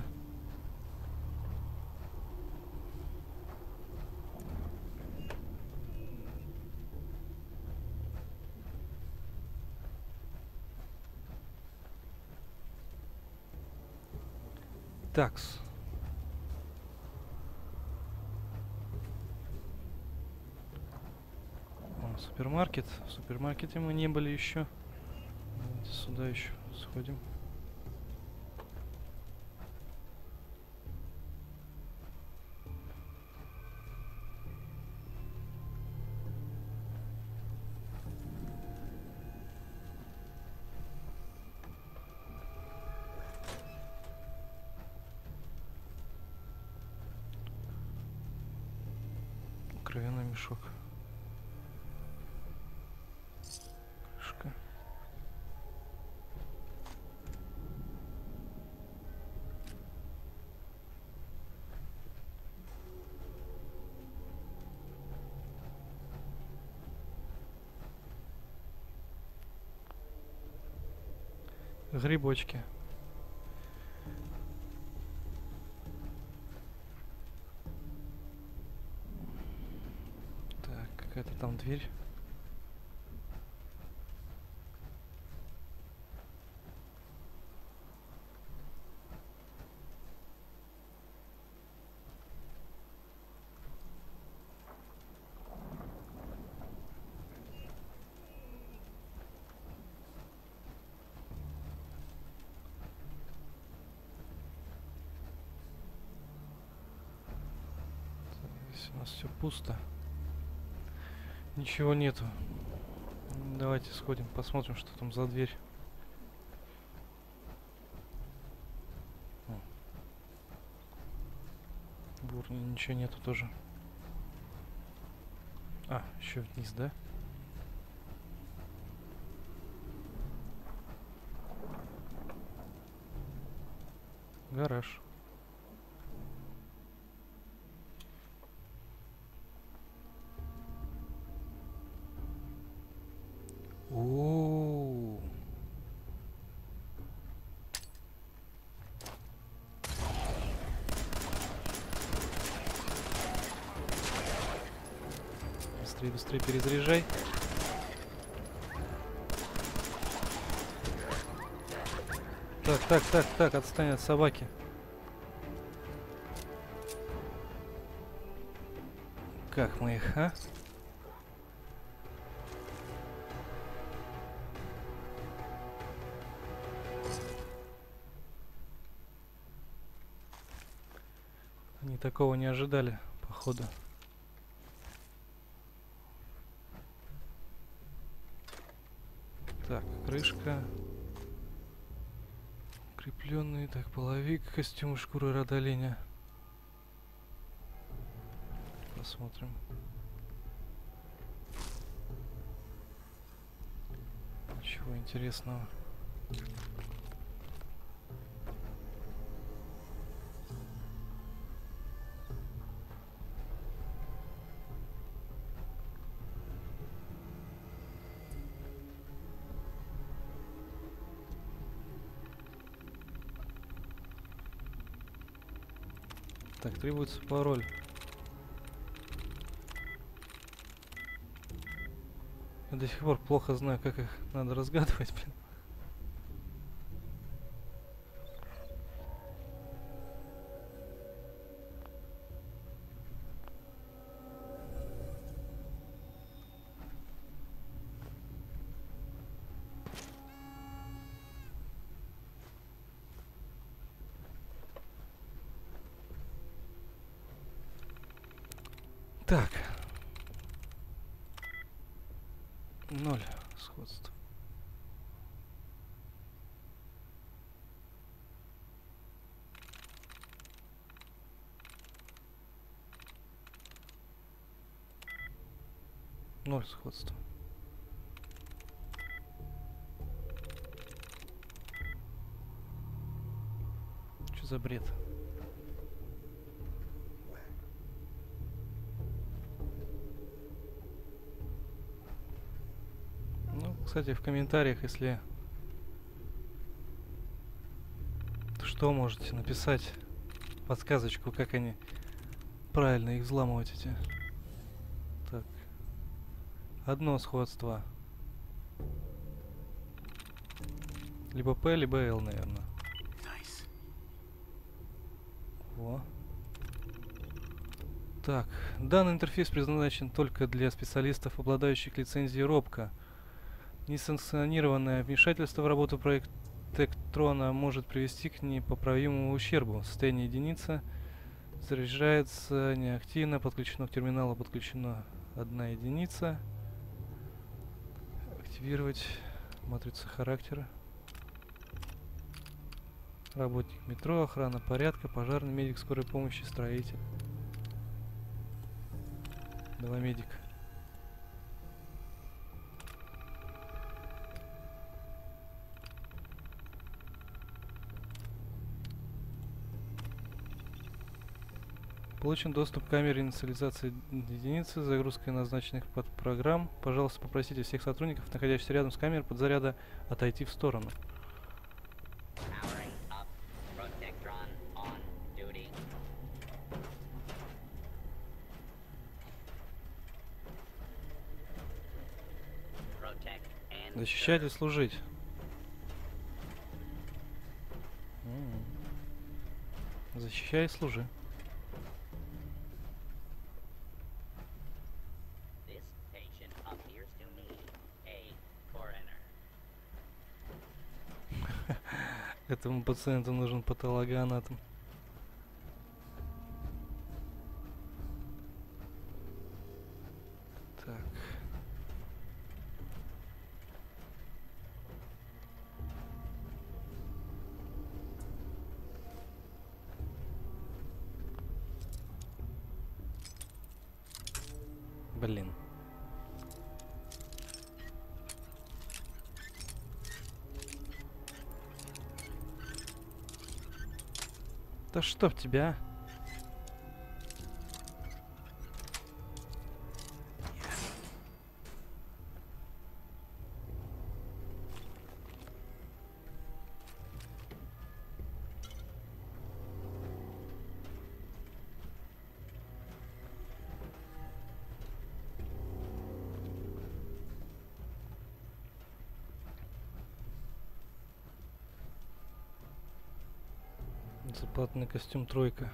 Такс. О, супермаркет. В супермаркете мы не были еще. Давайте сюда еще сходим. Кровяной мешок. Крышка. Грибочки. Так, какая-то там дверь. Здесь у нас все пусто. Ничего нету. Давайте сходим, посмотрим, что там за дверь. О. В урне ничего нету тоже. А, еще вниз, да? Гараж. О. Быстрее, быстрее перезаряжай. Так, отстань от собаки. Как мы их, а? Они такого не ожидали, походу. Так, крышка. Укрепленный, так, половик, костюм из шкуры рода оленя. Посмотрим. Ничего интересного. Так, требуется пароль. Я до сих пор плохо знаю, как их надо разгадывать, блин. Так. 0 сходств. Ноль сходства. Что за бред? Ну, кстати, в комментариях, если что, можете написать подсказочку, как они правильно их взламывать эти. Так. Одно сходство. Либо P, либо L, наверное. Nice. Во. Так. Данный интерфейс предназначен только для специалистов, обладающих лицензией робко. Несанкционированное вмешательство в работу проекта Тектрона может привести к непоправимому ущербу. Состояние единицы заряжается неактивно, подключено к терминалу, подключена одна единица. Активировать матрицу характера. Работник метро, охрана порядка, пожарный, медик скорой помощи, строитель. Давай, медик. Получен доступ к камере инициализации единицы, загрузкой назначенных под программ. Пожалуйста, попросите всех сотрудников, находящихся рядом с камерой подзаряда, отойти в сторону. Powering up. Protectron on duty. Protect and Защищать и служить. Защищай и служи. this patient appears to me a coroner. Этому пациенту нужен патологоанатом. Так. Блин. Да чтоб тебя, а? Заплатный костюм тройка.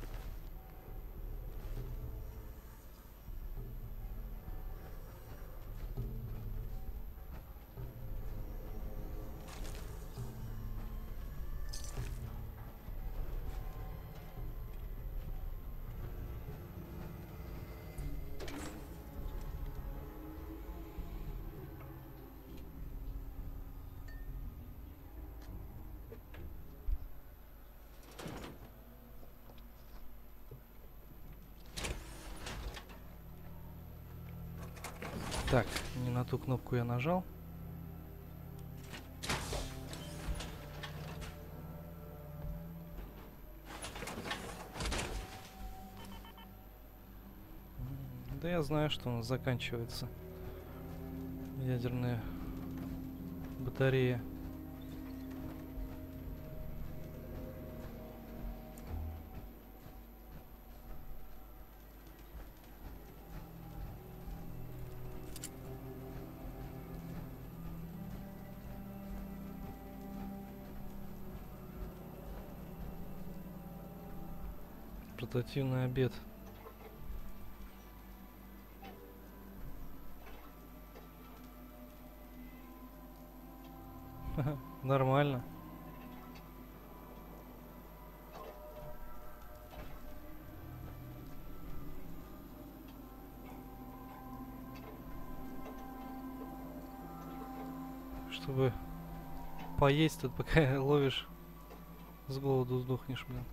Так, не на ту кнопку я нажал. Да я знаю, что у нас заканчивается ядерная батарея. Портативный обед. Нормально. чтобы поесть тут, пока ловишь, с голоду сдохнешь, блин.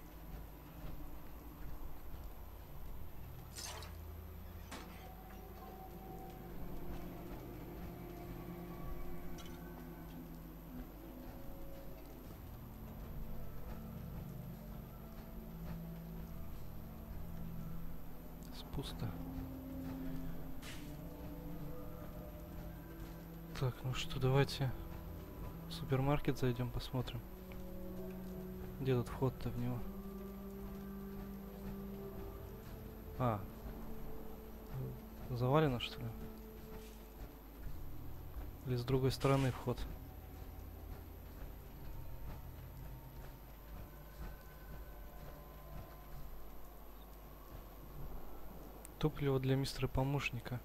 Пусто. Так, ну что, давайте в супермаркет зайдем, посмотрим. Где тут вход-то в него? А, завалено, что ли? Или с другой стороны вход? Топливо для мистера помощника.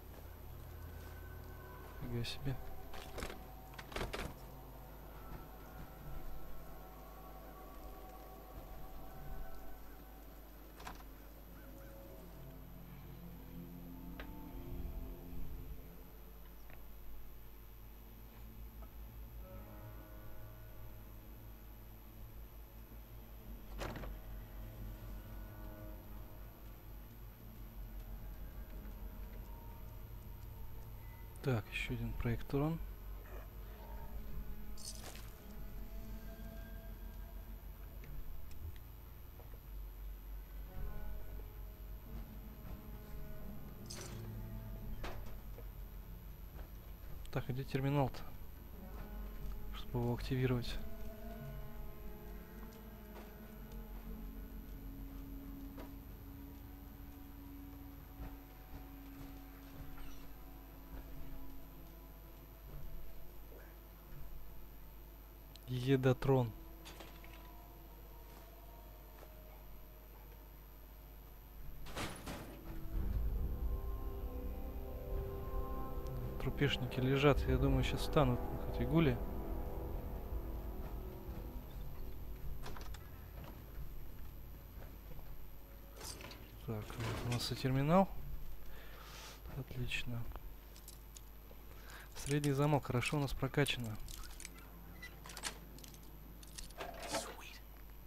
Фига себе. Так, еще один проекторон. Так, а где терминал-то? Чтобы его активировать. Едатрон. Трупешники лежат. Я думаю, сейчас встанут эти гули. Так, вот у нас и терминал. Отлично. Средний замок хорошо у нас прокачано. Sweet.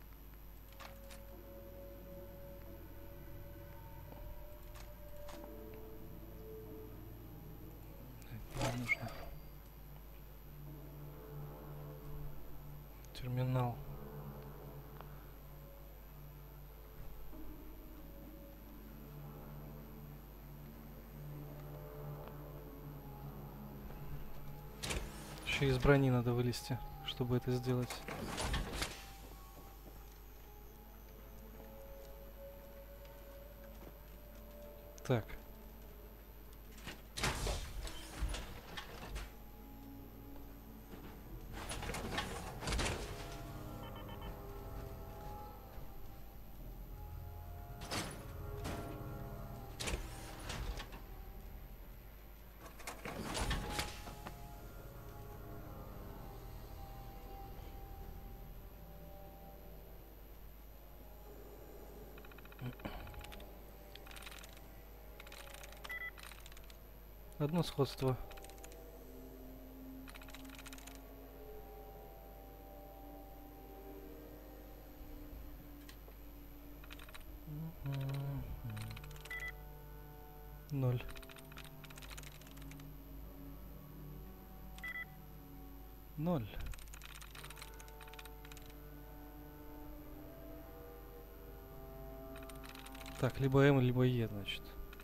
Не нужно. Терминал. Еще из брони надо вылезти, чтобы это сделать. Так. Одно сходство. Ноль. Ноль. Так, либо М, либо Е, значит.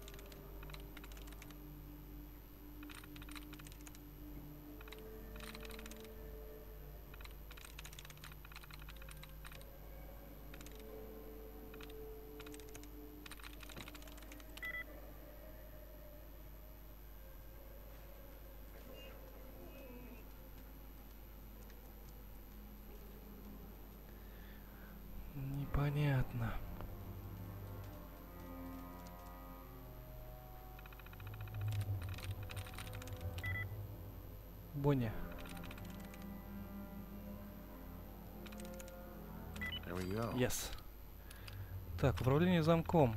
Непонятно. Бонни. There we go. Yes. Так, управление замком.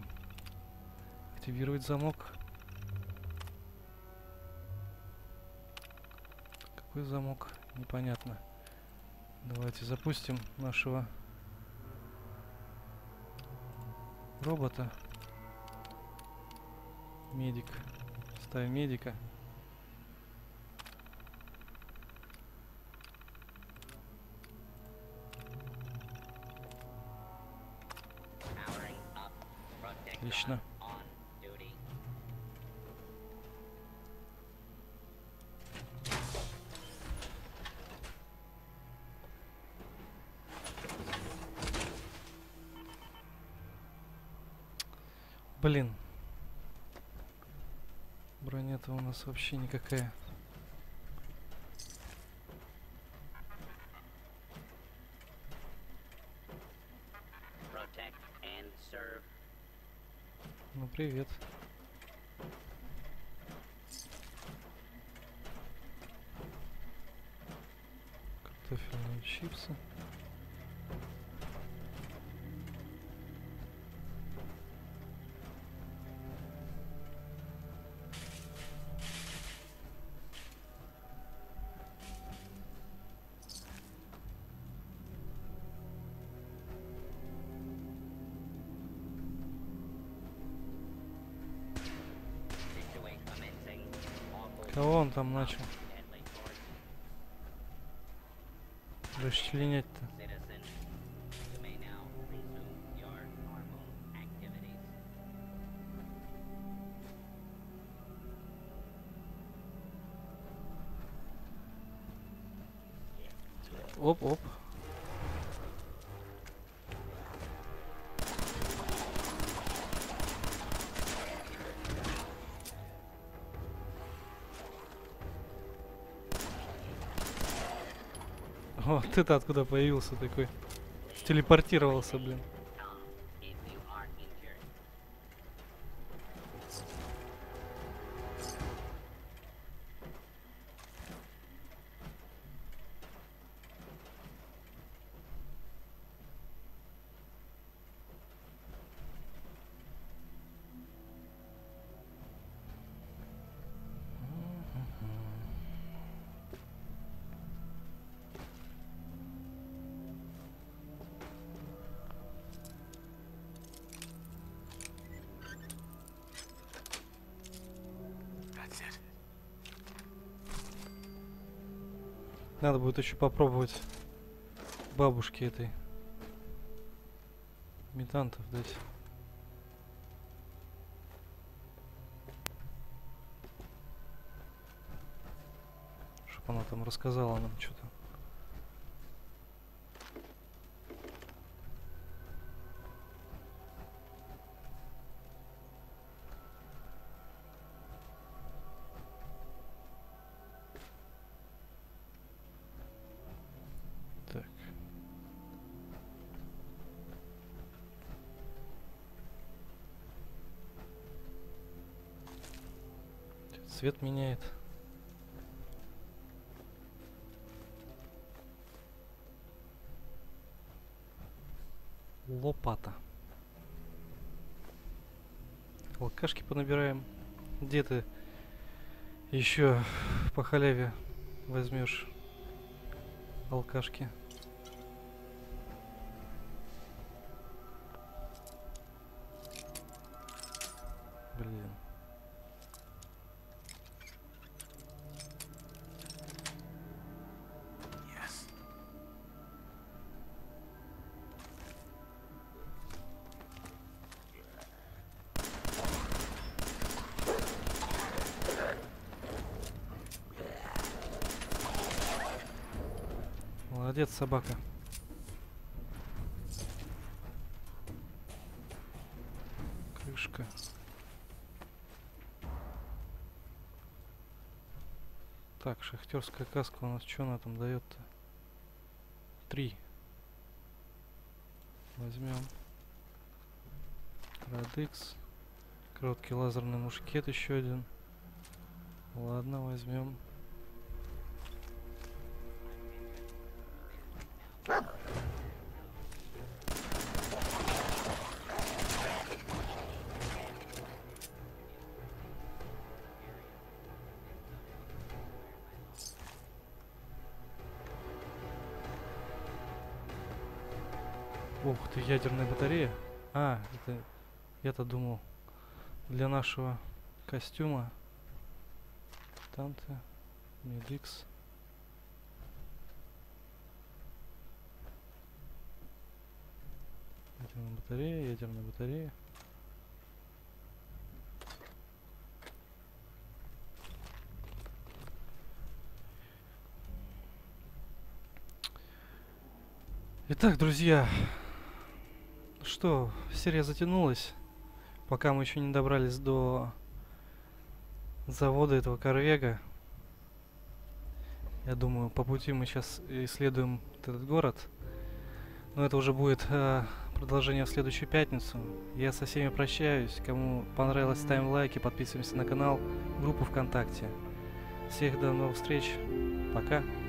Активировать замок. Какой замок? Непонятно. Давайте запустим нашего робота. Медик. Ставим медика. Powering up. Protect Отлично. on duty. Блин. Броня-то у нас вообще никакая. Protect and serve. Ну, привет. Картофельные чипсы. Situate commencing. Lawful Кого он там начал deadly force. расчленять-то? Citizen, you may now resume your normal activities. Оп-оп. О, ты-то откуда появился такой? Телепортировался, блин. Come if you are injured. That's it. Надо будет еще попробовать бабушке этой метантов дать. Чтоб она там рассказала нам что-то. Так. Цвет меняет. Лопата. Алкашки понабираем. Где ты еще по халяве возьмешь алкашки? Блин. Yes. Молодец, собака. Крышка. Так, шахтерская каска у нас что она там дает-то? 3. Возьмем. Радикс. Короткий лазерный мушкет еще один. Ладно, возьмем. Ух ты, ядерная батарея. А, это... Я-то думал, для нашего костюма. Там-то... Медикс. Ядерная батарея, ядерная батарея. Итак, друзья, что, серия затянулась, пока мы еще не добрались до завода этого Корвега. Я думаю, по пути мы сейчас исследуем этот город, но это уже будет продолжение в следующую пятницу. Я со всеми прощаюсь. Кому понравилось, ставим лайки, подписываемся на канал, группу ВКонтакте. Всех до новых встреч. Пока.